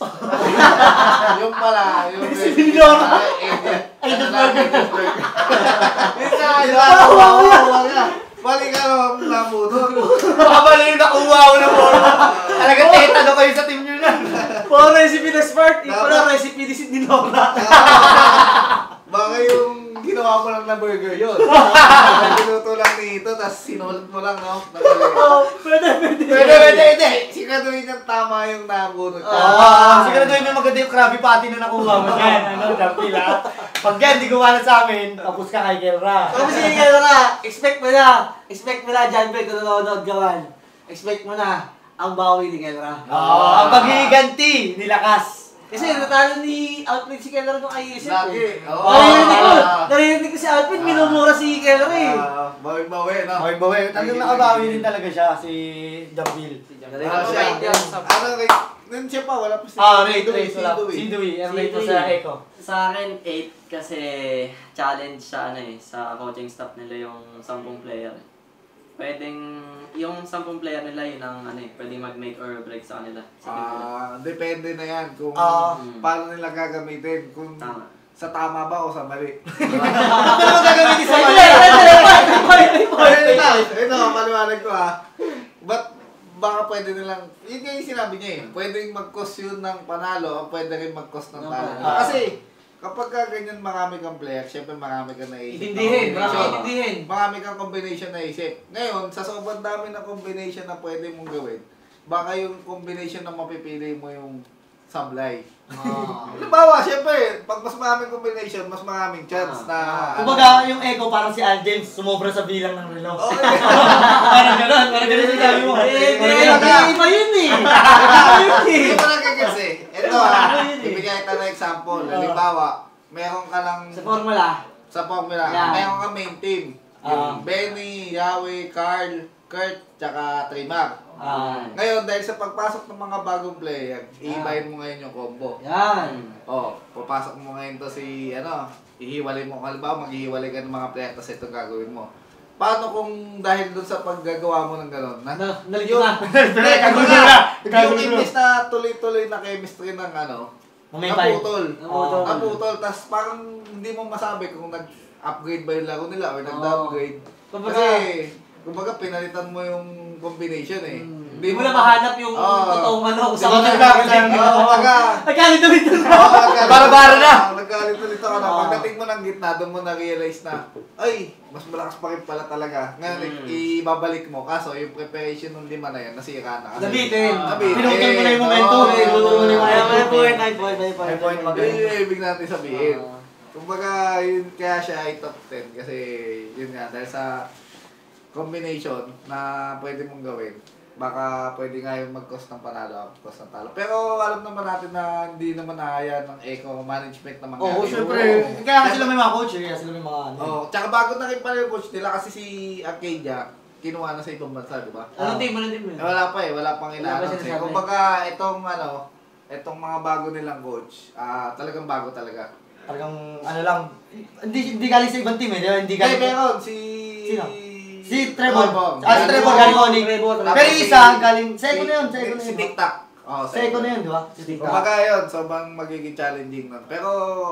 yung pala, yung Recipe recipe ni ng Nora. Agent. Agent Ano lang, Burger. Agent Burger. Isa, Diba? nakuha ko yan. Oo, nga. Balik ka naman nabunod. Baka pala yung nakuha ko ng forma. Talaga tetano kayo sa team nyo na. Puro recipe na Smart, yung pala Dapat- recipe ni Sid ni Nora. Baka yung ginawa mo lang na burger yun. Niluto lang nito, tapos sinulat mo lang, no? Oh, pwede, pwede. Pwede, pwede, pwede. Siguraduhin niyang tama yung nabunod ka. Ah, siguraduhin mo maganda yung Krabby Patty na nakuha mo yan. Ano, Jumpil ha? Pag yan, di gumawa sa amin, tapos ka kay Kelra. So, kasi kayo na, expect mo na, expect mo na, John Bell, kung nanonood gawan. Expect mo na, ang bawi ni Kelra. Oo, ang paghihiganti, nilakas. Kasi natalo ni Outplay si Keller nung I S F Lagi. eh. Oo. Naririnig ko, Ah. Narinig ko si Alvin, minumura si Kelly. Ah, bawi-bawi, no? Okay, bawi. Talagang nakabawi din talaga siya, si Jambil. Ah, siya. Ano, rate? Nun siya pa, wala pa si Ah, rate, Dewey, rate. si wala. Dewey. Si Dewey. Ang Si rate mo Dewey. sa Echo. Sa akin, eight kasi challenge sa ano eh, sa coaching staff nila yung sampung player. Pwedeng, yung sampung player nila yun ang ano eh, pwedeng mag-make or break sa kanila. Sa kanila. Ah, depende na yan kung Ah. paano nila gagamitin. Kung Tama. sa tama ba o sa mali. Ano mo gagamitin sa Ay, mali? Ito, ito, maliwanag ko ha. But, baka pwede nilang, yun nga yung sinabi niya eh, pwedeng mag-cost yun ng panalo o pwede rin mag-cost ng talo. Ah. Kasi, kapag ka ganyan marami kang player, syempre marami kang naisip. Itindihin, na marami combination. itindihin. Marami kang combination na isip. Ngayon, sa sobrang dami ng combination na pwede mong gawin, baka yung combination na mapipili mo yung sablay. Halimbawa, syempre, pag mas maraming combination, mas maraming chance na... Kumbaga, yung Echo parang si Al James, sumobra sa bilang ng relo. Okay. Parang gano'n, parang gano'n yung sabi mo. Eh, Parang eh, gano'n. iba yun eh. Iba yun eh. Hindi mo nagkagets eh. Ito ha, ibigay kita ng example. Halimbawa, meron ka lang Sa formula. sa formula, Yeah. meron ka main team. Ah. Yung Benny, Yahweh, Carl, Kurt, tsaka Trimar. Ah. Ngayon, dahil sa pagpasok ng mga bagong player, iibahin mo ngayon yung combo. Yan. Oh, papasok mo ngayon to si, ano, ihiwalay mo. Halimbawa, maghihiwalay ka ng mga player, tapos ito gagawin mo. Paano kung dahil doon sa paggagawa mo ng gano'n, na, Na, nalito na. Hindi, Kagulo kumbaga, na. yung Kagulo. imbis na tuloy-tuloy na chemistry ng ano, Mamay naputol. Naputol. Naputol. Tapos parang hindi mo masabi kung nag-upgrade ba yung laro nila o nag-downgrade. Kumbaga- Kasi, kumbaga pinalitan mo yung combination eh. Hindi mo na mahanap yung Oo. totoong ano kung Di ba saan nagkakaroon Oo, kumbaga, Nagkalito ito. Bara-bara na. Nagkalito-lito ka na. Oo. Pagdating mo ng gitna, doon mo na-realize na, ay, mas malakas pa rin pala talaga. Ngayon, Mm. ibabalik mo. Kaso, yung preparation ng lima na yan, nasira na. Kasi- Nabitin. Nabitin. Pinutol mo na yung momentum. Oo. Pinutol mo na yung Ay, momentum. may point, may point, may point. May point, Yun magaling. yung ibig natin sabihin. Oo. Kumbaga, yun kaya siya ay top ten. Kasi, yun nga, dahil sa combination na pwede mong gawin, baka pwede nga yung mag-cost ng panalo, cost ng talo. Pero alam naman natin na hindi naman nahaya ng eco management na mangyari. Oo, syempre. Kaya nga sila may mga coach eh. Kaya sila may mga ano. Oo, tsaka bago na rin pala yung coach nila kasi si Arcadia, kinuha na sa ibang bansa, di ba? Anong team? Anong team Eh, yun? wala pa eh, wala pang Wala pa ina-announce eh. sinasabi. Kumbaga, itong ano, itong mga bago nilang coach, ah talagang bago talaga. Talagang ano lang. Hindi hindi galing sa ibang team eh. di ba? Hindi Hindi, galing. meron si... Sino? Si Trevor. Trevor. Ah, si Trevor galing Onyx. Trevor. Tapos Pero si- isa galing. Sa Echo na yun. Sa Echo na Si yun. TikTok. Oh, Sa Echo na yun, di ba? Si Tika. Kumbaga yun, sobrang magiging challenging nun. Pero,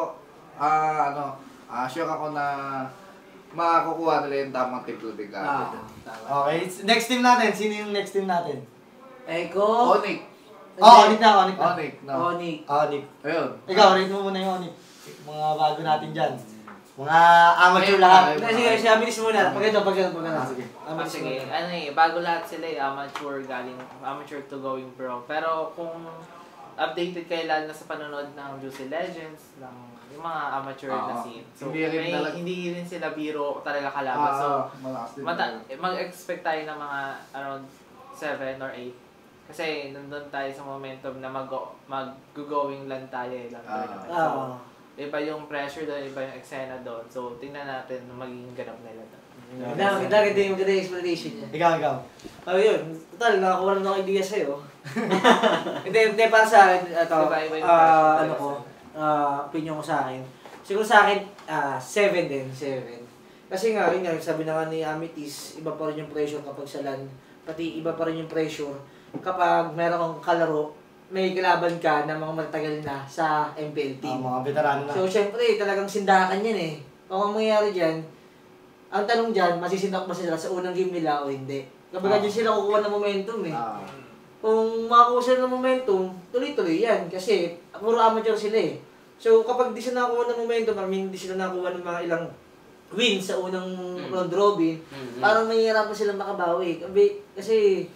ah ano, ah sure ako na makukuha nila yung tamang tiplo din Ah, ka. tama. Okay, next team natin. Sino yung next team natin? Echo. Onyx. Oh, Onyx na, Onyx na. Onyx, no? Onyx. Onyx. Ayun. Ikaw, rate mo muna yung Onyx. Mga bago natin dyan. Mga amateur lahat. Hindi, sige, siya, bilis muna. Pag ito, pag ito, pag ito. Ah, sige. Ah, Ah, bilis sige, muna. ano eh, bago lahat sila eh, amateur galing, amateur to going pro. Pero kung updated kayo lalo na sa panonood ng Juicy Legends, ng yung mga amateur na Oo. scene. So, Hindi rin may, talag- hindi rin sila biro talaga kalaban. so, Ah, malakas din. mata- mag-expect tayo ng mga around seven or eight. Kasi nandun tayo sa momentum na mag mag-going lang tayo eh, lang Ah. tournament. Ah, So, iba yung pressure doon, iba yung eksena doon. So, tingnan natin na magiging ganap nila doon. Maganda, maganda, maganda yung maganda yung explanation niya. Ikaw, ikaw. Oh, yun. Total, nakakuha na ng idea sa'yo. Hindi, hindi, para sa akin, ito, Iba, iba yung ah, pressure ano talaga ko, ah, opinion ko sa akin. Siguro sa akin, ah, seven din, seven. Kasi nga, yun nga, sabi na nga ni Amethyst, iba pa rin yung pressure kapag sa LAN. Pati iba pa rin yung pressure kapag meron kang kalaro, may kalaban ka na mga matagal na sa M P L Ah, team. mga veterano na. So, syempre, talagang sindakan yan eh. Kung ang mangyayari dyan, ang tanong dyan, masisindak ba sila sa unang game nila o hindi? Kapag Ah. dyan sila kukuha ng momentum eh. Ah. Kung makakuha sila ng momentum, tuloy-tuloy yan. Kasi, puro amateur sila eh. So, kapag di sila nakakuha ng momentum, I mean, di sila nakakuha ng mga ilang wins sa unang Mm. round robin, Mhm. parang mahihirapan silang makabawi. Kasi, kasi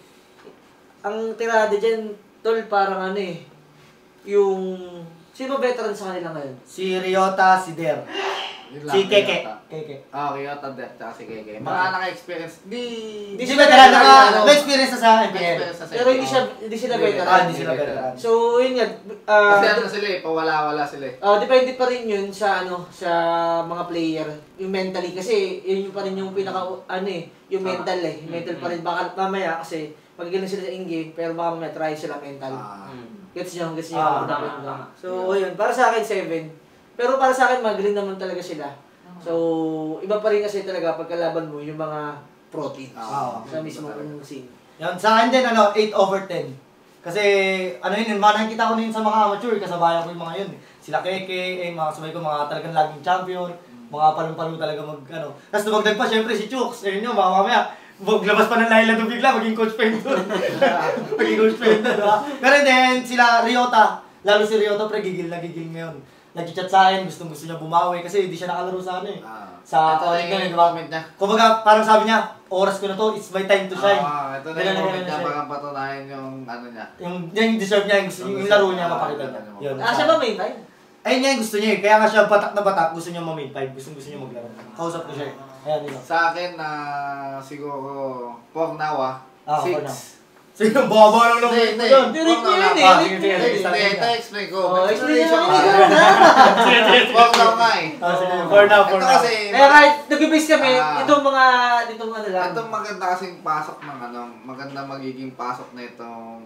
ang tirada dyan, tol, parang ano eh, yung, sino veteran sa kanila ngayon? Si Ryota, si Der. Yun lang, Si Keke. Ryota. Keke. Ah, Ryota Death, tsaka si Keke. Mga naka-experience, di... Di Hindi sila ba talaga veteran, ano? may experience na sa M P L? Experience sa Pero hindi siya hindi sila Hindi. veteran. Ah, hindi sila veteran. So, yun nga. ah, Kasi ano sila eh, pawala-wala sila eh. ah, depende pa rin yun sa ano sa mga player, yung mentally kasi yun pa rin yung pinaka ano eh, yung Tama. mental eh. Yung mental pa rin baka mamaya kasi magagaling sila sa in-game pero baka mamaya try sila mental. Ah. Gets niyo, gets niyo Ah, yung tama, dapat tama. So, yun, para sa akin seven. Pero para sa akin magaling naman talaga sila. So, iba pa rin kasi talaga pagkalaban mo yung mga pro teams Ah, sa mismo scene. Yan, sa akin din, ano, eight over ten. Kasi, ano yun, mga nakikita ko na yun sa mga amateur, kasabayan ko yung mga yun. Sila Keke, eh, mga kasabay ko, mga talagang laging champion, mga palong-palo talaga mag, ano. Tapos dumagdag pa, syempre, si Chooks, ayun yun, mga mamaya, maglabas pa ng Laila doon bigla, maging coach Pendon. maging coach Pendon, diba? Pero then, sila Ryota, lalo si Ryota, pre, gigil na gigil ngayon. Nag-chat sa akin, gustong gusto niya bumawi kasi hindi siya nakalaro sa ano eh. Ah. Sa Ito calling na na yung diba? comment niya. Kumbaga, parang sabi niya, oras ko na to, it's my time to shine. Ah, ito na Ganun yung na comment ganun niya, na siya. baka patunayan yung ano niya. Yung, yung deserve niya, yung, gusto, yung laro niya mapakita niya. Yun. Ah, siya ba main time? Ayun nga yung gusto niya eh. Kaya nga siya batak na batak, gusto niya ma-main five, gusto gusto niya maglaro. Kausap ko siya eh. Ayan, yun. Sa akin na siguro four now ah. Ah, four six. now. Sige, baba lang naman Hindi, mo hindi. yun. Direct Four mo now yun lang. eh. Ah, sige, sige, Hindi, sige. hindi, ito explain ko. Oh, May explain explanation naman ako. ikaw na. Four now nga eh. Ah, sige, four now, four Ito now. kasi, Kaya kahit nag-base kami, Ah. itong mga, itong ano lang. itong maganda kasing pasok ng ano, maganda magiging pasok na itong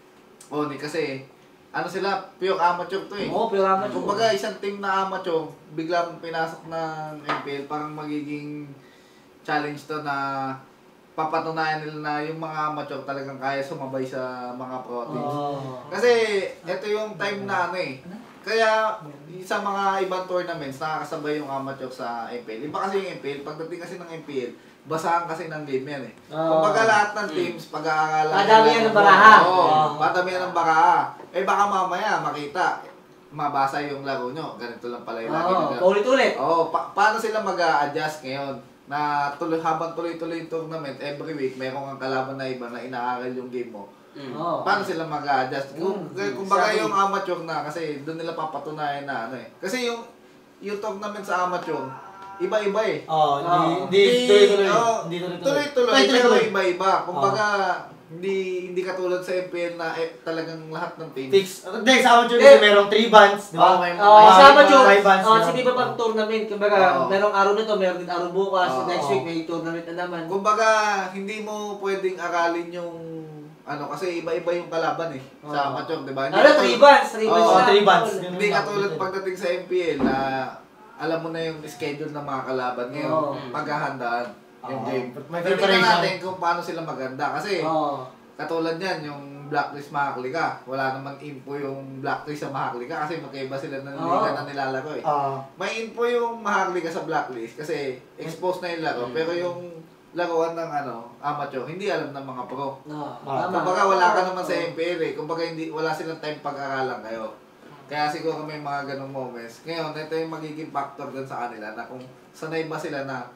Oni kasi ano sila, pure amateur to eh. Oo, pero amateur. Kumbaga isang team na amateur, biglang pinasok ng M P L, parang magiging challenge to na papatunayan nila na yung mga amateur talagang kaya sumabay sa mga pro teams. Oo. Kasi ito yung time na ano eh. Kaya sa mga ibang tournaments, nakakasabay yung amateur sa M P L. Iba kasi yung M P L, pagdating kasi ng M P L, basahan kasi ng game yan eh. Oo. Kumbaga lahat ng teams, pag-aaralan Padamihan nila ng baraha. Oo, Oo. padamihan ng baraha. Eh baka mamaya makita, mabasa yung laro nyo. Ganito lang pala yung lagi Oo, nila. paulit-ulit. Oo, pa- paano sila mag-a-adjust ngayon? Na tuloy, habang tuloy-tuloy yung tournament, every week, meron kang kalaban na iba na inaaral yung game mo. Mm. Oo. Paano sila mag-a-adjust? Kung, Mm. kumbaga Sabi- yung amateur na, kasi doon nila papatunayan na ano eh. Kasi yung, yung tournament sa amateur, iba-iba eh. Oo, hindi, Oo. hindi, tuloy-tuloy. oo, Hindi tuloy-tuloy. Tuloy-tuloy, Ay, pero tuloy-tuloy. iba-iba. Kumbaga, hindi hindi katulad sa M P L na eh, talagang lahat ng teams. Fix. Hindi, sa amateur Hindi. kasi merong three bands, di ba? Oo, may- Oo, Five- sama Jun. five bands Oh, na. sige ba pang tournament? Kumbaga, Oo. merong araw na to, meron din araw bukas, Oo. next week may tournament na naman. Kumbaga, hindi mo pwedeng aralin yung ano kasi iba-iba yung kalaban eh sa Oo. amateur, 'di ba? Hindi Ano, katulad- three bands, three bands Oo, na. three bands. Hindi katulad pagdating sa M P L na alam mo na yung schedule ng mga kalaban ngayon, Oo. paghahandaan yung Oo. game. May Tingnan preparation. natin kung paano sila maganda kasi Oo. katulad yan, yung Blacklist Mahaklika, wala naman info yung Blacklist sa Mahaklika kasi magkaiba sila ng liga Oo. na nilalaro eh. Ah, May info yung Mahaklika sa Blacklist kasi exposed na yung laro, Mm. pero yung laruan ng ano, amateur, hindi alam ng mga pro. No, Ah, tama. Kumbaga wala ka naman sa M P L eh. Kumbaga hindi, wala silang time pag-aralan kayo. Kaya siguro may mga ganong moments. Ngayon, ito yung magiging factor dun sa kanila na kung sanay ba sila na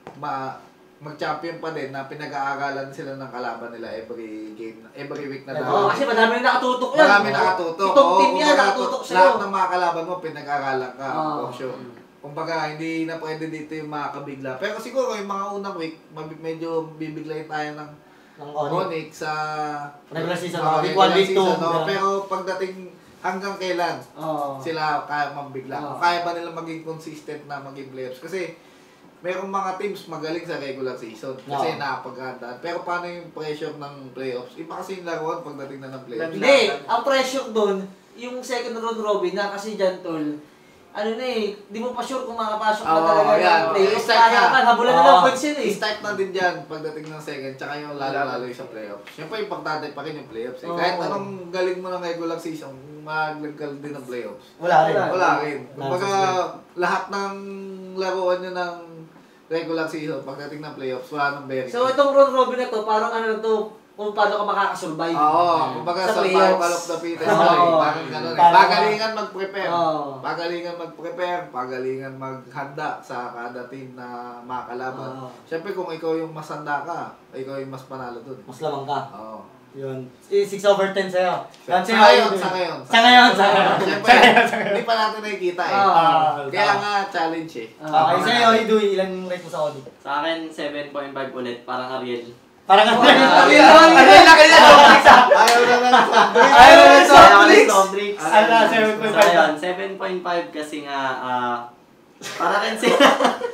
ma mag-champion pa din na pinag-aaralan sila ng kalaban nila every game, every week na Oo, laro. kasi madami na nakatutok yan. Marami nakatutok. Itong Oo, team yan, kumbaga, nakatutok sa'yo. lahat ng mga kalaban mo, pinag-aralan ka. Oo. For sure. Kumbaga, hindi na pwede dito yung mga kabigla. Pero siguro, yung mga unang week, mabi- medyo bibiglayin tayo ng ng Onyx. Onyx sa Regular season, mga week regular one, week two, season, no? ganun. Pero pagdating hanggang kailan Oo. sila kaya mabigla? Oo. Kung kaya ba nila maging consistent na maging playoffs? Kasi merong mga teams magaling sa regular season kasi Oo. nakapaghandaan. Pero paano yung pressure ng playoffs? Iba kasi yung laruan pagdating na ng playoffs. Hindi, ang pressure doon, yung second round robin na kasi dyan, tol, ano na eh, di mo pa sure kung makapasok na Oo, talaga yan. ng playoffs. Start Kaya na. naman, habulan na Oo. lang points yun eh. I-start na din dyan pagdating ng second, tsaka yung lalo-lalo yung sa playoffs. Siyempre, importante pa rin yung playoffs. Eh. Oo. Kahit anong galing mo ng regular season, maglagkal din ng playoffs. Wala rin. Wala. Wala rin. Kumbaga, Nonsense lahat ng laruan nyo ng regular season, pagdating ng playoffs, wala nang bearing. So itong round robin na to, parang ano na to, kung paano ka makakasurvive. Oo, kumbaga Sa sa playoffs. survival of the fittest. Oo. Oh. Parang gano'n eh. Parang- Pagalingan mag-prepare. Oo. Pagalingan mag-prepare, pagalingan maghanda sa kada team na makakalaban. Oo. Siyempre kung ikaw yung mas handa ka, ikaw yung mas panalo dun. Mas lamang ka. Oo. Yun. six over ten sa'yo. Sa Yan sa'yo, ngayon, Idol. sa ngayon. Sa ngayon, sa ngayon. Siyempre, Sa ngayon, sa ngayon. hindi pa natin nakikita eh. Ah, Kaya nga, challenge eh. Okay, sa'yo, Idol, ilan yung rate mo sa Onyx? Sa akin, seven point five ulit, parang Ariel. Parang ang Ariel, Ariel, Ariel. Ariel na kanina, Onyx ah. Ayaw na lang sa Ayaw na lang sa Ayaw Onyx. ulit, Sombrix. Ano, seven point So, five. ayun, seven point five kasi nga, ah, para rin sila,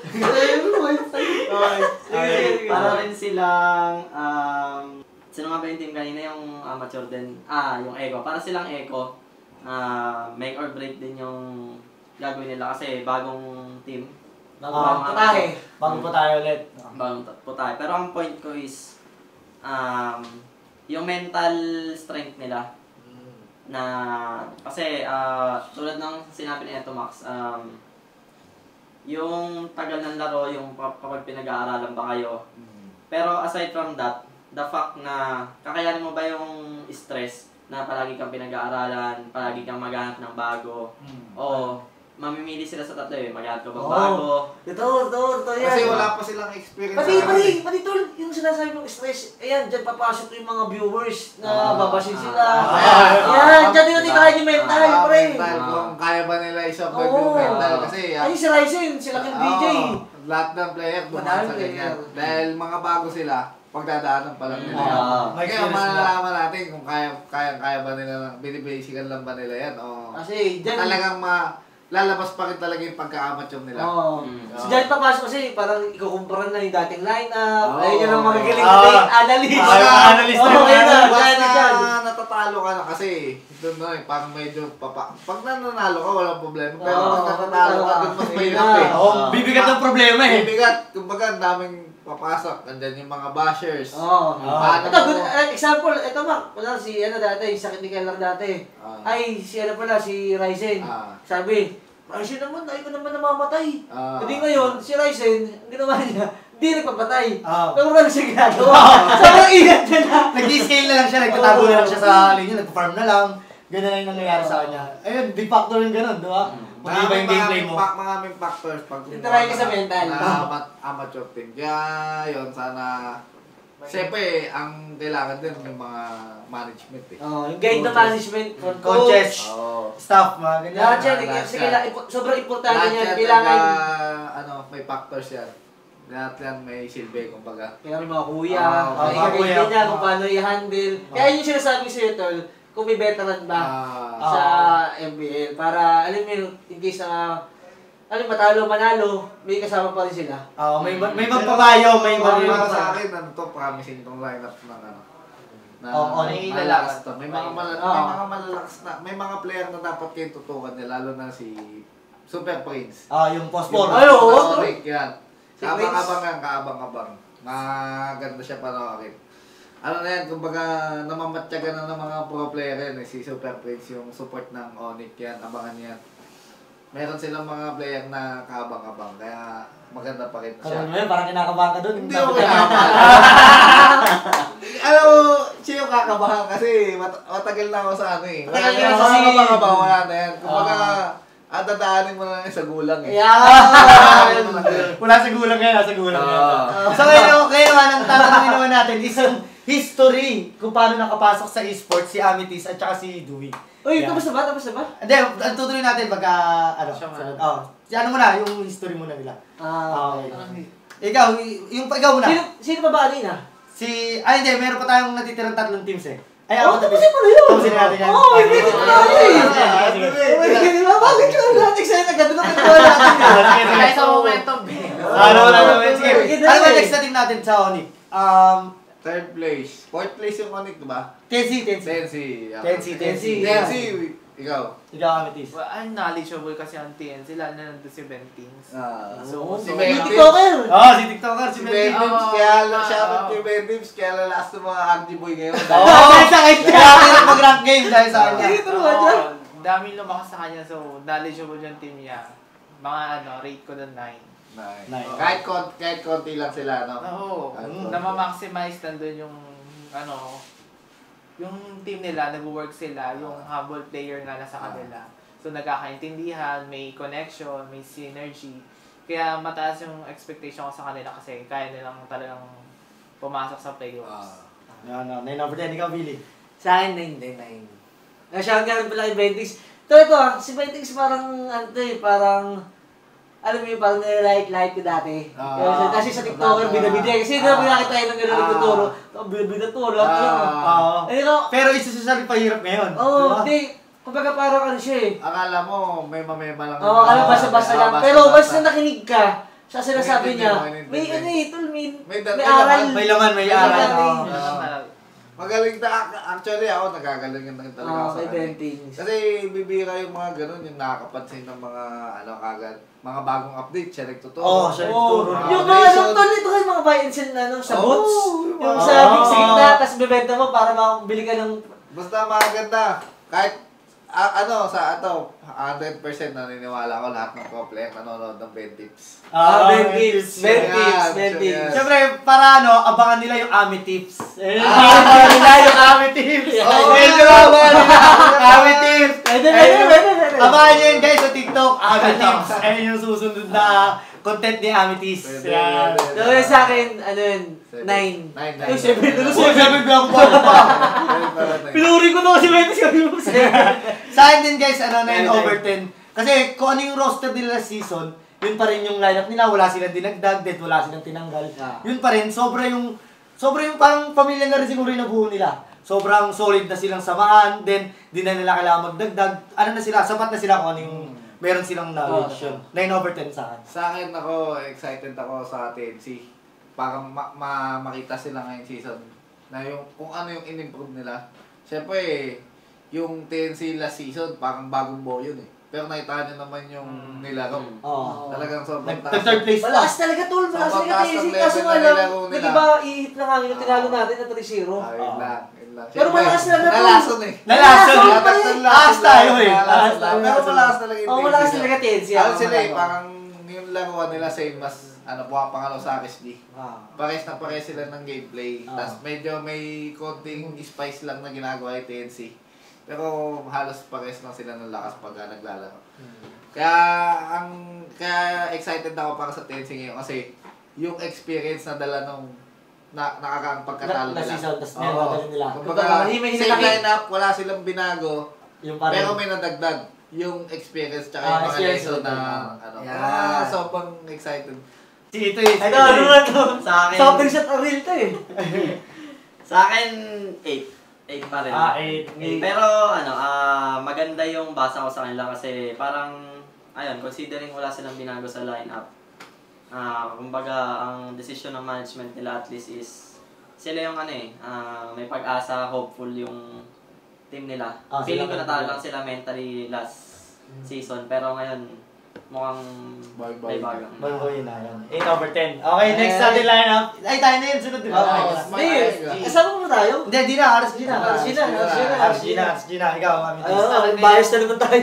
para rin silang, um, sino nga ba yung team kanina, yung amateur din, ah, yung Echo, para silang Echo, ah, make or break din yung gagawin nila kasi bagong team. Ah, Putahe. Bago po tayo ulit. Bagong ta- po tayo. Pero ang point ko is, um, yung mental strength nila, na, kasi, ah, tulad ng sinabi ni Eto Max, um, yung tagal ng laro, yung pa- kapag pinag-aaralan ba kayo. Pero aside from that, the fact na kakayanin mo ba yung stress na palagi kang pinag-aaralan, palagi kang maghanap ng bago, o mamimili sila sa tatlo eh, maghanap ka ba Oo. bago. Ito, ito, ito yan. Kasi wala pa silang experience. Pati, sa pati, lahat eh. pati tol, yung sinasabi mong stress, ayan, dyan papasok yung mga viewers na Ah, babasin ah, sila. ah, Ayan, ah, dyan din natin kaya yung mental, Ah, pre. mental, kung kaya ba nila isurvive Oo. yung mental. Kasi, ah, Ay, si Ryzen, sila yung D J. oo, lahat ng player dumaan Madami sa ganyan. player. Dahil mga bago sila, pagdadaanan pa lang nila. Ah, yan. may Kaya experience sila. malalaman natin kung kaya kaya kaya ba nila, binibasican lang ba nila yan o Kasi dyan, talagang ma lalabas pa rin talaga yung pagka-amateur nila. Oo. Mm. So dyan papasok kasi parang ikukumpara na yung dating lineup. Oo. Ayun yung mga magaling Ah. na analyst. Ah, yung analyst Oo, na ayun yung na, Once dyan na dyan. na natatalo ka na kasi, doon na eh, parang medyo papa. Pag nananalo ka, walang problema. Pero Oo, pag natatalo ka, doon mas mahirap eh. Oo, bibigat ng problema eh. Bibigat. Kumbaga, ang daming papasok. Andyan yung mga bashers. Oo. Ah. Paano Ito, mo- good, uh, example, ito Mac, wala si ano dati, yung sakit ni Keller dati. Ah. Ay, si ano pala, si Ryzen. Ah. Sabi, Ryzen naman, ay ko naman namamatay. Ah. Hindi ngayon, si Ryzen, ang ginawa niya, hindi nagpapatay. Ah. Pero wala na siya ginagawa. Sobrang ingat niya na. Nag-scale na lang siya, nagtatago na lang siya sa linya, nag-farm na lang. Ganun na yung nangyayari sa kanya. Ayun, big factor yung ganun, di ba? Mag-iba yung gameplay mo. Mga maraming factors pag Try ka sa mental. Na amat, amateur team. Kaya yun, sana... Siyempre, ang kailangan din yung mga management eh. Oh, yung guide na Coaches. management, for Coaches. coach. Oo. Staff, mga ganyan. Lahat yan, Lahat kasi yan. kaila- ipo- sobrang importante Lahat niyan. yan, Kailangan, taga- ano, may factors yan. Lahat yan may silbi, kumbaga. kailangan yung mga kuya, Ah, uh, mga i-guide kuya. niya kung paano i-handle. Kaya yun yung sinasabi sa'yo, tol, kung may veteran ba Ah, sa M B L, para, alam mo yun, in case na, alam mo, matalo, manalo, may kasama pa rin sila. Oo, may may magpapayo, may Pero mag- para sa akin, ano to, promising tong lineup ng ano. Na Oo, may malalakas lalakas. to. May mga mal- Oo. may mga malalakas na, may mga player na dapat kayo tutukan nila, lalo na si Super Prince. Ah, yung pospor. Ay, oo, to. Rick, yan. Si Kaabang-abang yan, kaabang-abang. Maganda siya panoorin. Ano na yan, kumbaga namamatyaga na ng mga pro player yan eh. Si Super Prince, yung support ng Onyx yan, abangan yan. Meron silang mga player na kaabang-abang, kaya maganda pa rin siya. Ano mo yun, parang kinakabahan ka dun. Hindi ako kinakabahan. Alam mo, siya yung kakabahan kasi mat- matagal na ako sa ano eh. Matagal Wala na na kasi- sa mga kabahan, wala na yan. Kumbaga, ah, dadaanin mo na yan sa gulang eh. Yan! Wala sa gulang ngayon, sa gulang ngayon. Oo. So ngayon, ngayon naman, ang tatanungin naman natin is yung history kung paano nakapasok sa esports si Amethyst at saka si Dewey. Uy, Yeah. tapos na ba? Tapos na ba? Hindi, ang tutuloy natin pagka, ano, Siya muna. sunod. Oh, si ano muna, yung history muna nila. Ah, Okay. Ikaw, y- yung ikaw muna. Sino, sino ba ba kanina? Si, ay hindi, meron pa tayong natitirang tatlong teams eh. Ay, Oo, apat na tapusin teams. mo na yun. Tapusin natin yan. Oo, may minute pa tayo eh. Sige, sige, sige. Oh my God, di ba? Bakit ka lahat excited agad? Doon ang kagawa natin Ah, sige, sige. Kaya sa momentum, eh. Ano, ano, ano, sige. Sige, Ano ba dali. next natin natin sa Onyx? Um, Third place. Fourth place yung Onyx, diba? Tensi, Tensi. Tensi. Tensi, Tensi. Tensi, ikaw. Ikaw, Amethyst. Well, I'm knowledgeable kasi ang T N C, lalo na nandun si Bentings. Ah. So, si so, Ben Yung Tips. TikToker. Oh, si TikToker, si Si Mel. Ben Tips, Oo. kaya lang siya Oo. kay Ben Tips, kaya lalakas ng mga Argy Boy ngayon. Oo, dahil sa kanya. Kaya tayo mag-rank game dahil sa kanya. Sige, turuan dyan. Oo, daming lumakas sa kanya, so knowledgeable yung team niya. Mga ano, rate ko doon nine. Nice. Nice. Kahit, kon- kahit konti lang sila, no? Oo, Mm. na-maximize nandun yung ano, yung team nila, nag-work sila, yung humble player nga nasa kanila. So nagkakaintindihan, may connection, may synergy. Kaya mataas yung expectation ko sa kanila kasi kaya nilang talagang pumasok sa playoffs. Ah. Yan, no. nine over ten. Ikaw, Billy. Sa akin, nine din, nine. Nashout nga rin pala kay Bentix. Ito, ito ah, si Bentix parang, ano to eh, parang, alam mo yun, parang nilike-like ko dati. Ah. Kasi sa TikToker, binabidya. Kasi hindi naman nakita tayo ng gano'n nagtuturo. Binabidya to, lahat lang. Oo. Eh, no, Pero isa siya sa rin pahirap ngayon. Oo, di ba? hindi. Kumbaga parang ano siya eh. Akala mo, may mamema lang. Oo, alam, basta-basta lang. Ah, Pero once basta-basta. na nakinig ka, sa sinasabi May niya, intindi mo, may may ano eh, tol, may, May may dal- may aral. laman, May laman, may May aral. laman, oo. eh. Yun ang talaga. Magaling na, actually ako nagagaling na talaga Oo, ako sa kay kanya. Bentix. Kasi bibira yung mga ganun, yung nakakapansin ng mga, ano kagad, mga bagong update, siya nagtuturo. Oo, siya nagtuturo. Ah, Yung okay, mga so- ano, tol, ito kayo mga buy and sell na ano, sa Oo, boots. yung Yung mga- sa big Oo. screen na, tapos bebenta mo para makabili ka ng... Basta maganda. Kahit, ah, ano, sa ato, one hundred percent naniniwala ko lahat ng couple nanonood ng Ben Tips. Ah, Oo, Ben Tips, Ben Yan, Tips, yan, Ben yan. Tips. Siyempre, para ano, abangan nila yung Ami Tips. Eh, Ah. abangan nila yung Ami Tips. Oo. Medyo abangan nila yung Ami Tips. Pwede, Ayun pwede, yung- pwede, pwede. Abangan nyo yun guys sa TikTok, Ami Tips. Ayun yung susunod na content ni Ami Tips. Pwede, Yan. pwede. So, yun sa akin, ano yun, Seven. nine. Nine, Ay, nine. seven. Ano, Uy, seven? sabi ko ako pa pa. Pinuri ko na kasi Bentix, sabi mo seven. Sa akin din guys, ano, nine Nine, over ten. Kasi kung ano yung roster nila last season, yun pa rin yung lineup nila. Wala silang dinagdag, dead, wala silang tinanggal. Ah. Yun pa rin, sobra yung, sobra yung parang pamilya na rin siguro yung nabuo nila. Sobrang solid na silang samahan, then di na nila kailangan magdagdag. Ano na sila, sapat na sila kung ano yung meron silang knowledge. Oh, Yun. nine over ten sa akin. Sa akin ako, excited ako sa T N C. Para ma- ma- makita sila ngayong season na yung kung ano yung in-improve nila. Siyempre, yung T N C last season, parang bagong buo yun eh. Pero nakita nyo naman yung nilaro. Oo. Talagang sobrang Nag- taas. Nag-third place pa. Malakas talaga tol, malakas Sobrang talaga taas T N C. ng Kaso level nga na lang, nilaro nila. di ba i-hit lang kami yung tinalo natin na three zero? Ah, yun lang, yun lang. Pero Siyempre, malakas talaga tol. nalason eh. Nalason! Nalason lang. Ahas tayo eh. Nalason Ahas lang. tayo. Pero malakas talaga yung Oo, T N C malakas na. talaga T N C. Ano ako, sila eh, malakas. parang yung laruan nila same as ano, buwang pangalaw sa R S G. Ah. Pares na pares sila ng gameplay. Ah. Tapos medyo may konting spice lang na ginagawa yung T N C. Pero halos pares lang sila ng lakas pag uh, naglalaro. Kaya ang kaya excited ako para sa T N C ngayon kasi yung experience na dala nung na, nakakaang pagkatalo Na- na nila. season, tas Oo. meron dala nila. Kumbaga, Kumbaga, may same hinanakit. lineup, wala silang binago. Yung parang, Pero may nadagdag yung experience tsaka Ah, yung mga experience lesson na na- ano. Yeah. Ah, sobrang excited. si ito eh. Ito, ano na to? Sa akin, Soft drink shot ang real to eh. sa akin, eight. eight pa rin. Ah, eight. Eh, Pero ano, ah maganda yung basa ko sa kanila kasi parang, ayun, considering wala silang binago sa lineup, ah kumbaga, ang decision ng management nila at least is, sila yung ano eh, ah, may pag-asa, hopeful yung team nila. Ah, Feeling ko sila- natalo lang sila mentally last season, pero ngayon, mukhang Bye-bye. may bagang. Bago yun na yan. eight over ten. Okay, next natin lineup. Ay, tayo na yun. Sunod, di ba? Oo. Okay. Mas Hindi, Ay, kasama mo tayo. Hindi, di na. R S G na. R S G na, R S G na. R S G na. R S G na. Ikaw, kami. Oo, bias na naman tayo.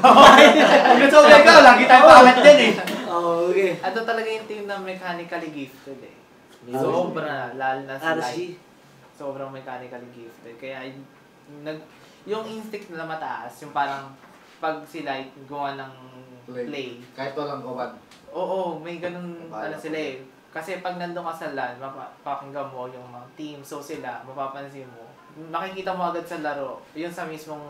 Kung gusto ko ikaw, lagi tayo pangat din eh. Oo, okay. Ito talaga yung team na mechanically gifted eh. Ah, Sobra, lalo na si R S G. Light. Sobrang mechanically gifted. Kaya nag, yung instinct nila mataas, yung parang pag si Light gawa ng Play. play. Kahit walang kuwan. Oo, may ganun Parang- ano sila eh. Kasi pag nandun ka sa LAN, mapapakinggan mo yung mga team. So sila, mapapansin mo. Makikita mo agad sa laro, yun sa mismong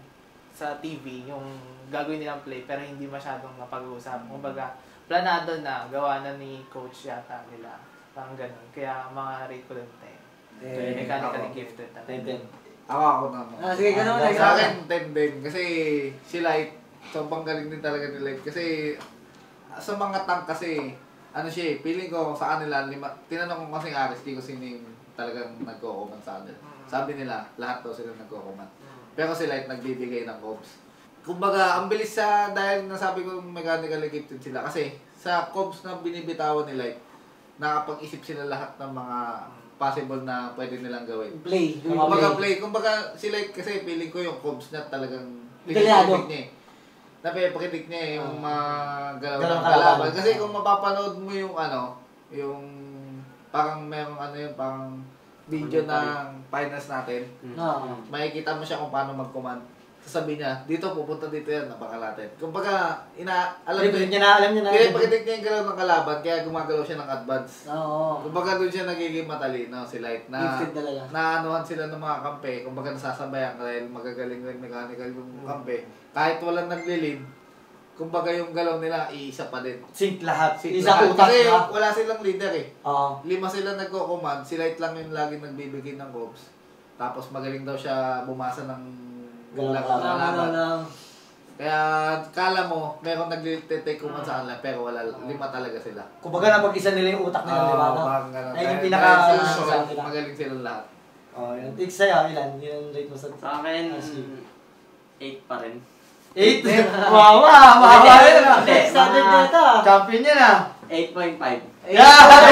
sa T V, yung gagawin nilang play pero hindi masyadong napag-uusap. Kumbaga, planado na, gawa na ni coach yata nila. Parang ganun. Kaya mga rate ko din ten. Eh, Mechanically ako. gifted talaga. ten ten. Ako, ako naman. Ah, sige, ganun. Ah, Sa akin, ten din. Kasi si Light, sobrang galing din talaga ni Light. Kasi sa mga tank kasi, ano siya eh, feeling ko sa kanila, lima, tinanong ko kasi Aris, di ko sino yung talagang nagko-comment sa kanila. Sabi nila, lahat daw sila nagko-comment. Pero si Light nagbibigay ng combs. Kumbaga, ang bilis sa, dahil nasabi ko mechanically gifted sila. Kasi sa combs na binibitawan ni Light, nakapag-isip sila lahat ng mga possible na pwede nilang gawin. Play. Kumbaga play, kumbaga si Light kasi feeling ko yung combs niya talagang Detalyado. pinipredict niya eh. Napipredict niya eh, yung mga galaw Galaw ng ng kalaban. kalaban. Kasi kung mapapanood mo yung ano, yung parang merong ano yun, parang video ng finals natin, Oo. makikita mo siya kung paano mag-command. sasabihin niya, dito, pupunta dito yan, nabangal natin. Kumbaga, ina, alam Alam niya, niya na, alam niya na. pinipakitig niya yung galaw ng kalaban, kaya gumagalaw siya ng advance. Oo. Kumbaga doon siya nagiging matalino, si Light, na Gifted talaga. naanuhan sila ng mga kampe, kumbaga nasasabayan dahil magagaling rin mechanical yung kampe. Kahit walang naglilid, kumbaga yung galaw nila, iisa pa din. Sync lahat. Sige, Isang utak kasi na. wala silang leader eh. Oo. Lima sila nagko-command, si Light lang yung laging nagbibigay ng gobs. Tapos magaling daw siya bumasa ng Galaw galaw ng ng Ano kalaban. lang. Kaya kala mo, meron nag-take command sa kanila, pero wala, lima talaga sila. Kumbaga napag-isa nila yung utak nila, di ba? Oo, No? parang ganun. Ayun yung Dahil- pinaka- dahil sila, sa magaling- kanila. magaling silang lahat. Oh, yun. Tig sa'yo, ilan? Yun ang rate mo sa... Sa akin, Ah, sige. eight pa rin. eight? Wow, wow, wow. Hindi, wow. hindi, Standard mga- data. Champion yan ah. eight point five. Yeah!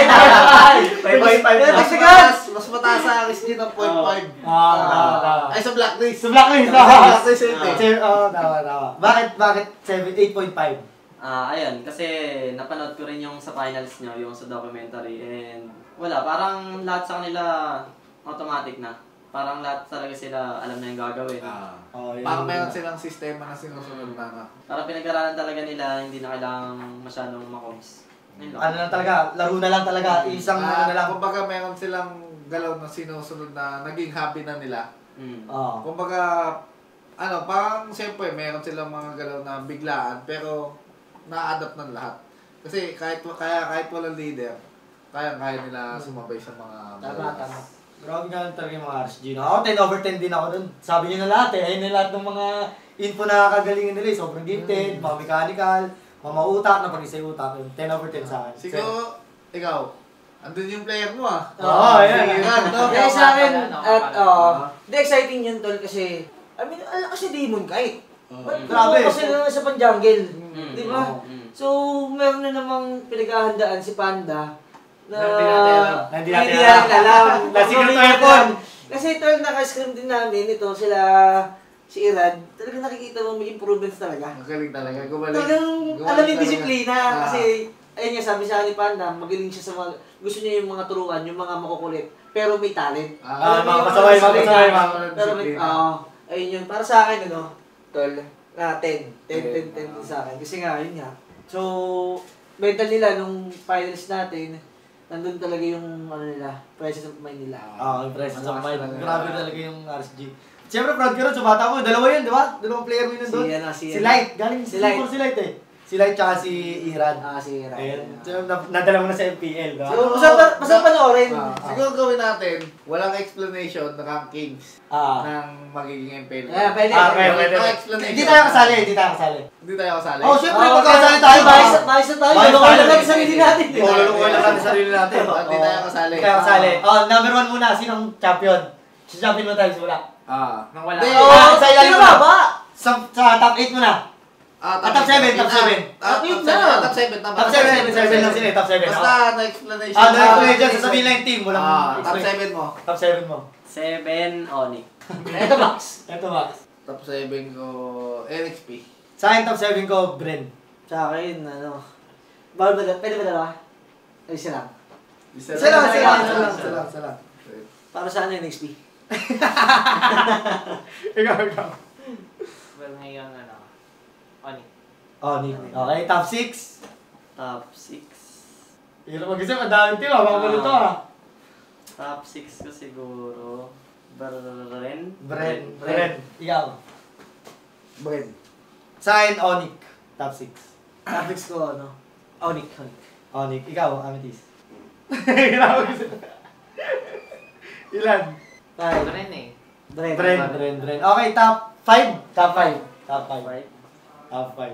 five point five Mas na. mataas, mas mataas sa Aris G ng point five. Ah, tama, tama. Ay, sa Blacklist. Sa Blacklist, Sa ah. Blacklist, eight eh. Seven- Oo, tama, tama. Bakit, bakit seven, eight point five? Ah, ayun, kasi napanood ko rin yung sa finals nyo, yung sa documentary, and wala, parang lahat sa kanila automatic na. Parang lahat talaga sila alam na yung gagawin. Oh, yun. Parang meron silang sistema na sinusunod na na. Parang pinag-aralan talaga nila, hindi na kailangang masyadong makoms. Yun lang. Ano lang talaga, laro na lang talaga, isang ano na lang. Kumbaga meron silang galaw na sinusunod na naging hobby na nila. Mm. Oo. Kumbaga, ano, parang siyempre meron silang mga galaw na biglaan, pero na-adapt ng lahat. Kasi kahit kaya kahit walang leader, kaya-kaya nila sumabay sa mga Tama, galaw. tama. Grabe nga talaga yung mga R S G. No? Ako, ten over ten din ako dun. Sabi niyo na lahat eh. Ayun na lahat ng mga info na kagalingan nila eh. Sobrang gifted, mga mechanical, mga mautak, na pag-isa yung utak. Yun. ten over ten sa akin. Siguro, ikaw, andun yung player mo ah. Oo, yan. Si Iran, no? Kaya sa akin, Nakapala, at nakapala. oh, hindi exciting yun tol kasi, I mean, ala kasi Demon Kite. Ba't Grabe. grabe. Kasi na sa pang-jungle. Mm. Di ba? Mm. So, meron na namang pinaghahandaan si Panda na Na hindi natin alam. Na hindi natin hindi alam. natin alam. Na secret Mamaya weapon. doon. Kasi tol, naka-scrim din namin ito, sila, si Irad, talagang nakikita mo may improvements talaga. Magaling talaga. Gumaling. Talagang Gumaling alam yung talaga. disiplina Ah. kasi ayun nga sabi sa ni Panda, magaling siya sa mga gusto niya yung mga turuan, yung mga makukulit, pero may talent. Ah, Alam mo mga yung pasaway, mga disiplina. pasaway, mga Pero may, disiplina. oo, ayun yun. Para sa akin, ano, tol, na ten. ten, ten, ten din sa akin. Kasi nga, yun nga. So, mental nila nung finals natin, nandun talaga yung, ano nila, presence of mind nila. Ah, impressive sa Malakas mind. talaga. Grabe talaga yung R S G. Siyempre, proud ka rin sa bata mo. Dalawa yun, di ba? Dalawang player mo yun Si, doon. ano, si, Si Light. Galing Si si Light. Light. Si Light eh. Si Light tsaka si Iran. Ah, si Irad. Ayun. So, na- nadala mo na sa M P L, di ba? So, basta, basta panoorin. Ah, siguro gawin natin, walang explanation ng rankings Ah. ng magiging M P L. Ah, pwede. Ah, pwede, pwede. Walang explanation. Hindi tayo kasali, hindi tayo kasali. Hindi tayo kasali. Oh, syempre, Oh, pagkakasali tayo. Bayos bayos na tayo. Bayos Lulukoy tayo. lang natin sarili natin. di ba? Oh, lulukoy lang natin sarili natin. Oh, hindi tayo kasali. Hindi tayo kasali. Oh, number one muna. Sinong champion? Si champion mo tayo simula. Ah. Nang wala. Hindi. Oh, Ah, sa ilalim sino mo. ba ba? Sa, sa top eight muna. Ah, Ah, top seven, top seven. Ah, Top top eight seven. na. Top seven. tama. Top seven, seven lang sila eh, top seven. Basta Oh. na explanation. Ah, direct Ah, ko dyan. okay. Sasabihin lang yung team. Walang Ah, top explain. seven mo. Top seven mo. seven, Onyx. Ito, Max. Ito, Max. Top seven ko, N X P. Sa akin, top seven ko, Bren. Sa akin, ano. Bawal ba dalawa? Pwede ba dalawa? Ay, isa lang. Isa lang, isa lang, isa lang, isa isa lang, isa lang. Para sa ano yung N X P? Ikaw, ikaw. Well, ngayon, ano, Oni. Oh, Nick. Okay, top six. Top six. Hirap mag-isip, ang daming team ah. Baka mo to ah. Top six ko siguro. Bren. Bren. Bren. Ikaw. Bren. Sa akin, Onic. Top six. Topics ko, ano. Onic, Onic. Onic. Ikaw, Amethyst. Hirap mag-isip. Ilan? Five. Bren eh. Bren. Bren, Bren, Bren. Okay, top five. Top five. Top five. Five. Top five.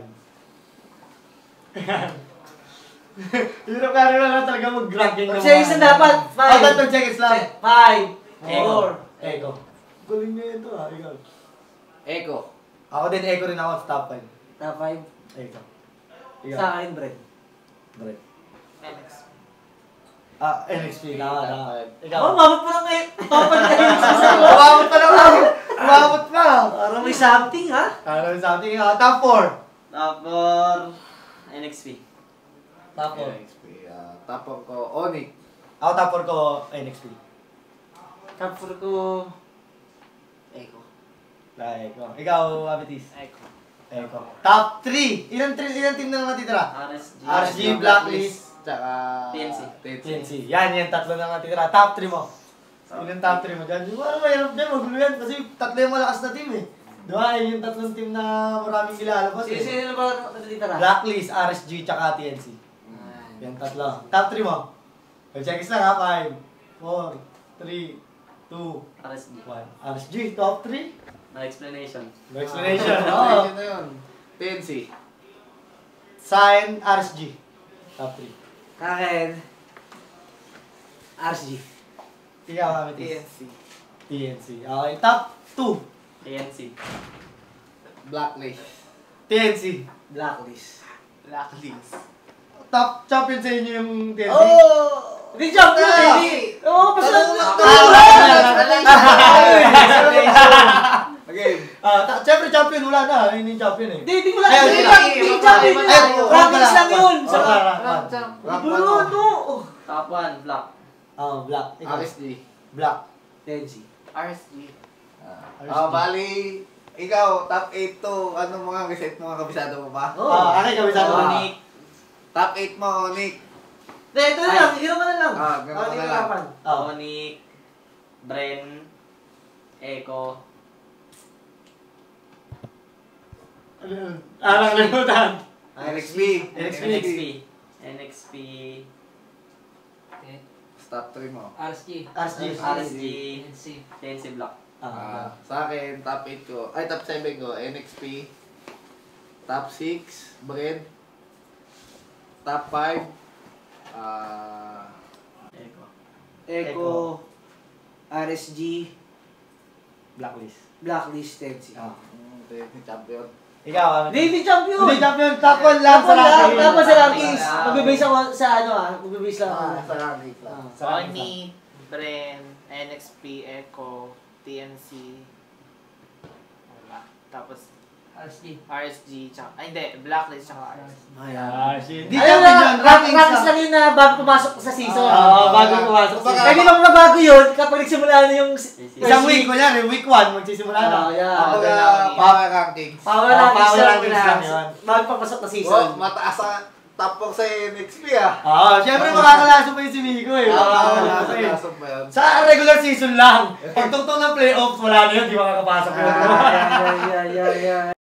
Hirap ka rin na talaga mag-ranking ng Mag-seconds na dapat. Five. Oh, tatlong seconds lang. Five. Echo. Four. Echo. Galing niya ito ah. Ikaw. Echo. Ako din, Echo rin ako sa top five. Top five. Echo. Sa akin, Bren. Bren. N X. Ah, N X P. Tama, tama. Ikaw. Oh, mabot pa lang ngayon. Mabot pa lang Umabot pa lang ako. Umabot pa. Parang may something, ha? Ano something? Ah, top four. Top four, N X P. Top four. N X P. ah, top four ko, Onyx. Ako top four ko, N X P. Top four ko, Echo. La Echo. Ikaw, Abetis. Echo. Echo. Top three. Ilan, tri- ilan team na lang natitira? R S G. R S G, Blacklist, Tsaka... T N C. T N C. Yan, yan. Tatlo na lang natitira. Top three mo. Ilan top three mo dyan? Wala mahirap dyan. Magulo yan. Kasi tatlo yung malakas na team eh. Diba? Yan yung tatlong team na maraming ilalabas Sino eh. sino na ba natitira? Blacklist, R S G, tsaka T N C. Yan tatlo. Top three mo. Check is lang ha. five, four, three, two, R S G. one. R S G, top three. No explanation. No explanation. Oo. Oo. Yun na yun. T N C. Sign, R S G. Top three. Akin. R S G. Ikaw, T Ametis. N C. T N C. Okay, top two. T N C. Blacklist. T N C. Blacklist. Blacklist. Top champion sa inyo yung T N C. Oh! Hindi champion Ah! eh! Oo, basta Tanong na! Okay. Ah, ta- siyempre champion wala na. Yun yung champion eh. Hindi, hindi mo lang. Ayun, Hindi ayun, lang. ayun, Hindi champion ayun, yun. ayun, Rankings lang yun. Oh, Sa ah, ah, ah. Rank Ano, one, ano? Top one, Black. Oh, black. Ikaw. R S G. Black. T N C. R S G. Ah, bali, ikaw, top eight to, ano mga reset mga kabisado mo ba? Oo. Ah, akin kami sa Ah. Onyx. Top eight mo, Nick. Hindi, ito na lang. Hiro ka na lang. Ah, ganun Ah, ka di na ka lang. lapan. Oh. Onyx. Bren. Echo. Ah, nakalimutan. N X P. N X P. N X P. N X P. Top three mo. R S G. R S G. R S G. T N C. T N C Black. Ah, Ah, sa akin, top eight ko, ay top seven ko, N X P. Top six, Bread. Top five, ah, Echo. Echo. R S G. blacklist. Blacklist. T N C. Ah. mm, ito yung champion. Ikaw, Ametis. Hindi, hindi champion. Hindi champion. Top one lang sa Tapos lang. ranking. Tapos sa rankings. Ah. Magbibase ako sa ano ah. Magbibase lang ako. Ah, sa ranking lang. Ah, sa ranking. Oni, Bren, N X P, Echo, T N C. Wala. Tapos R S G. R S G, tsaka, ay hindi, Blacklist, tsaka R S G. Ah, shit. Di Ano champion na, yun. rank- Rankings rankings lang. lang yun na bago pumasok sa season. Oo, bago pumasok. Kumbaga, Eh, di ba mababago yun kapag nagsimula na yung... Isang week, kunyari, week one, magsisimula na. Ah, yeah. Ako ganun. na power rankings. Power Ah, rankings power lang rankings na. lang yun. Bago papasok na Oh, season. mataas ang top four sa N X P ah. Oo, syempre makakalaso pa yung si Miko eh. Ah, Makakalaso nasa eh. lasong ba yun? Sa regular season lang. Pag tungtong ng playoffs, wala na yun, di makakapasok yun. Ah, yeah, yeah, yeah, yeah, yeah.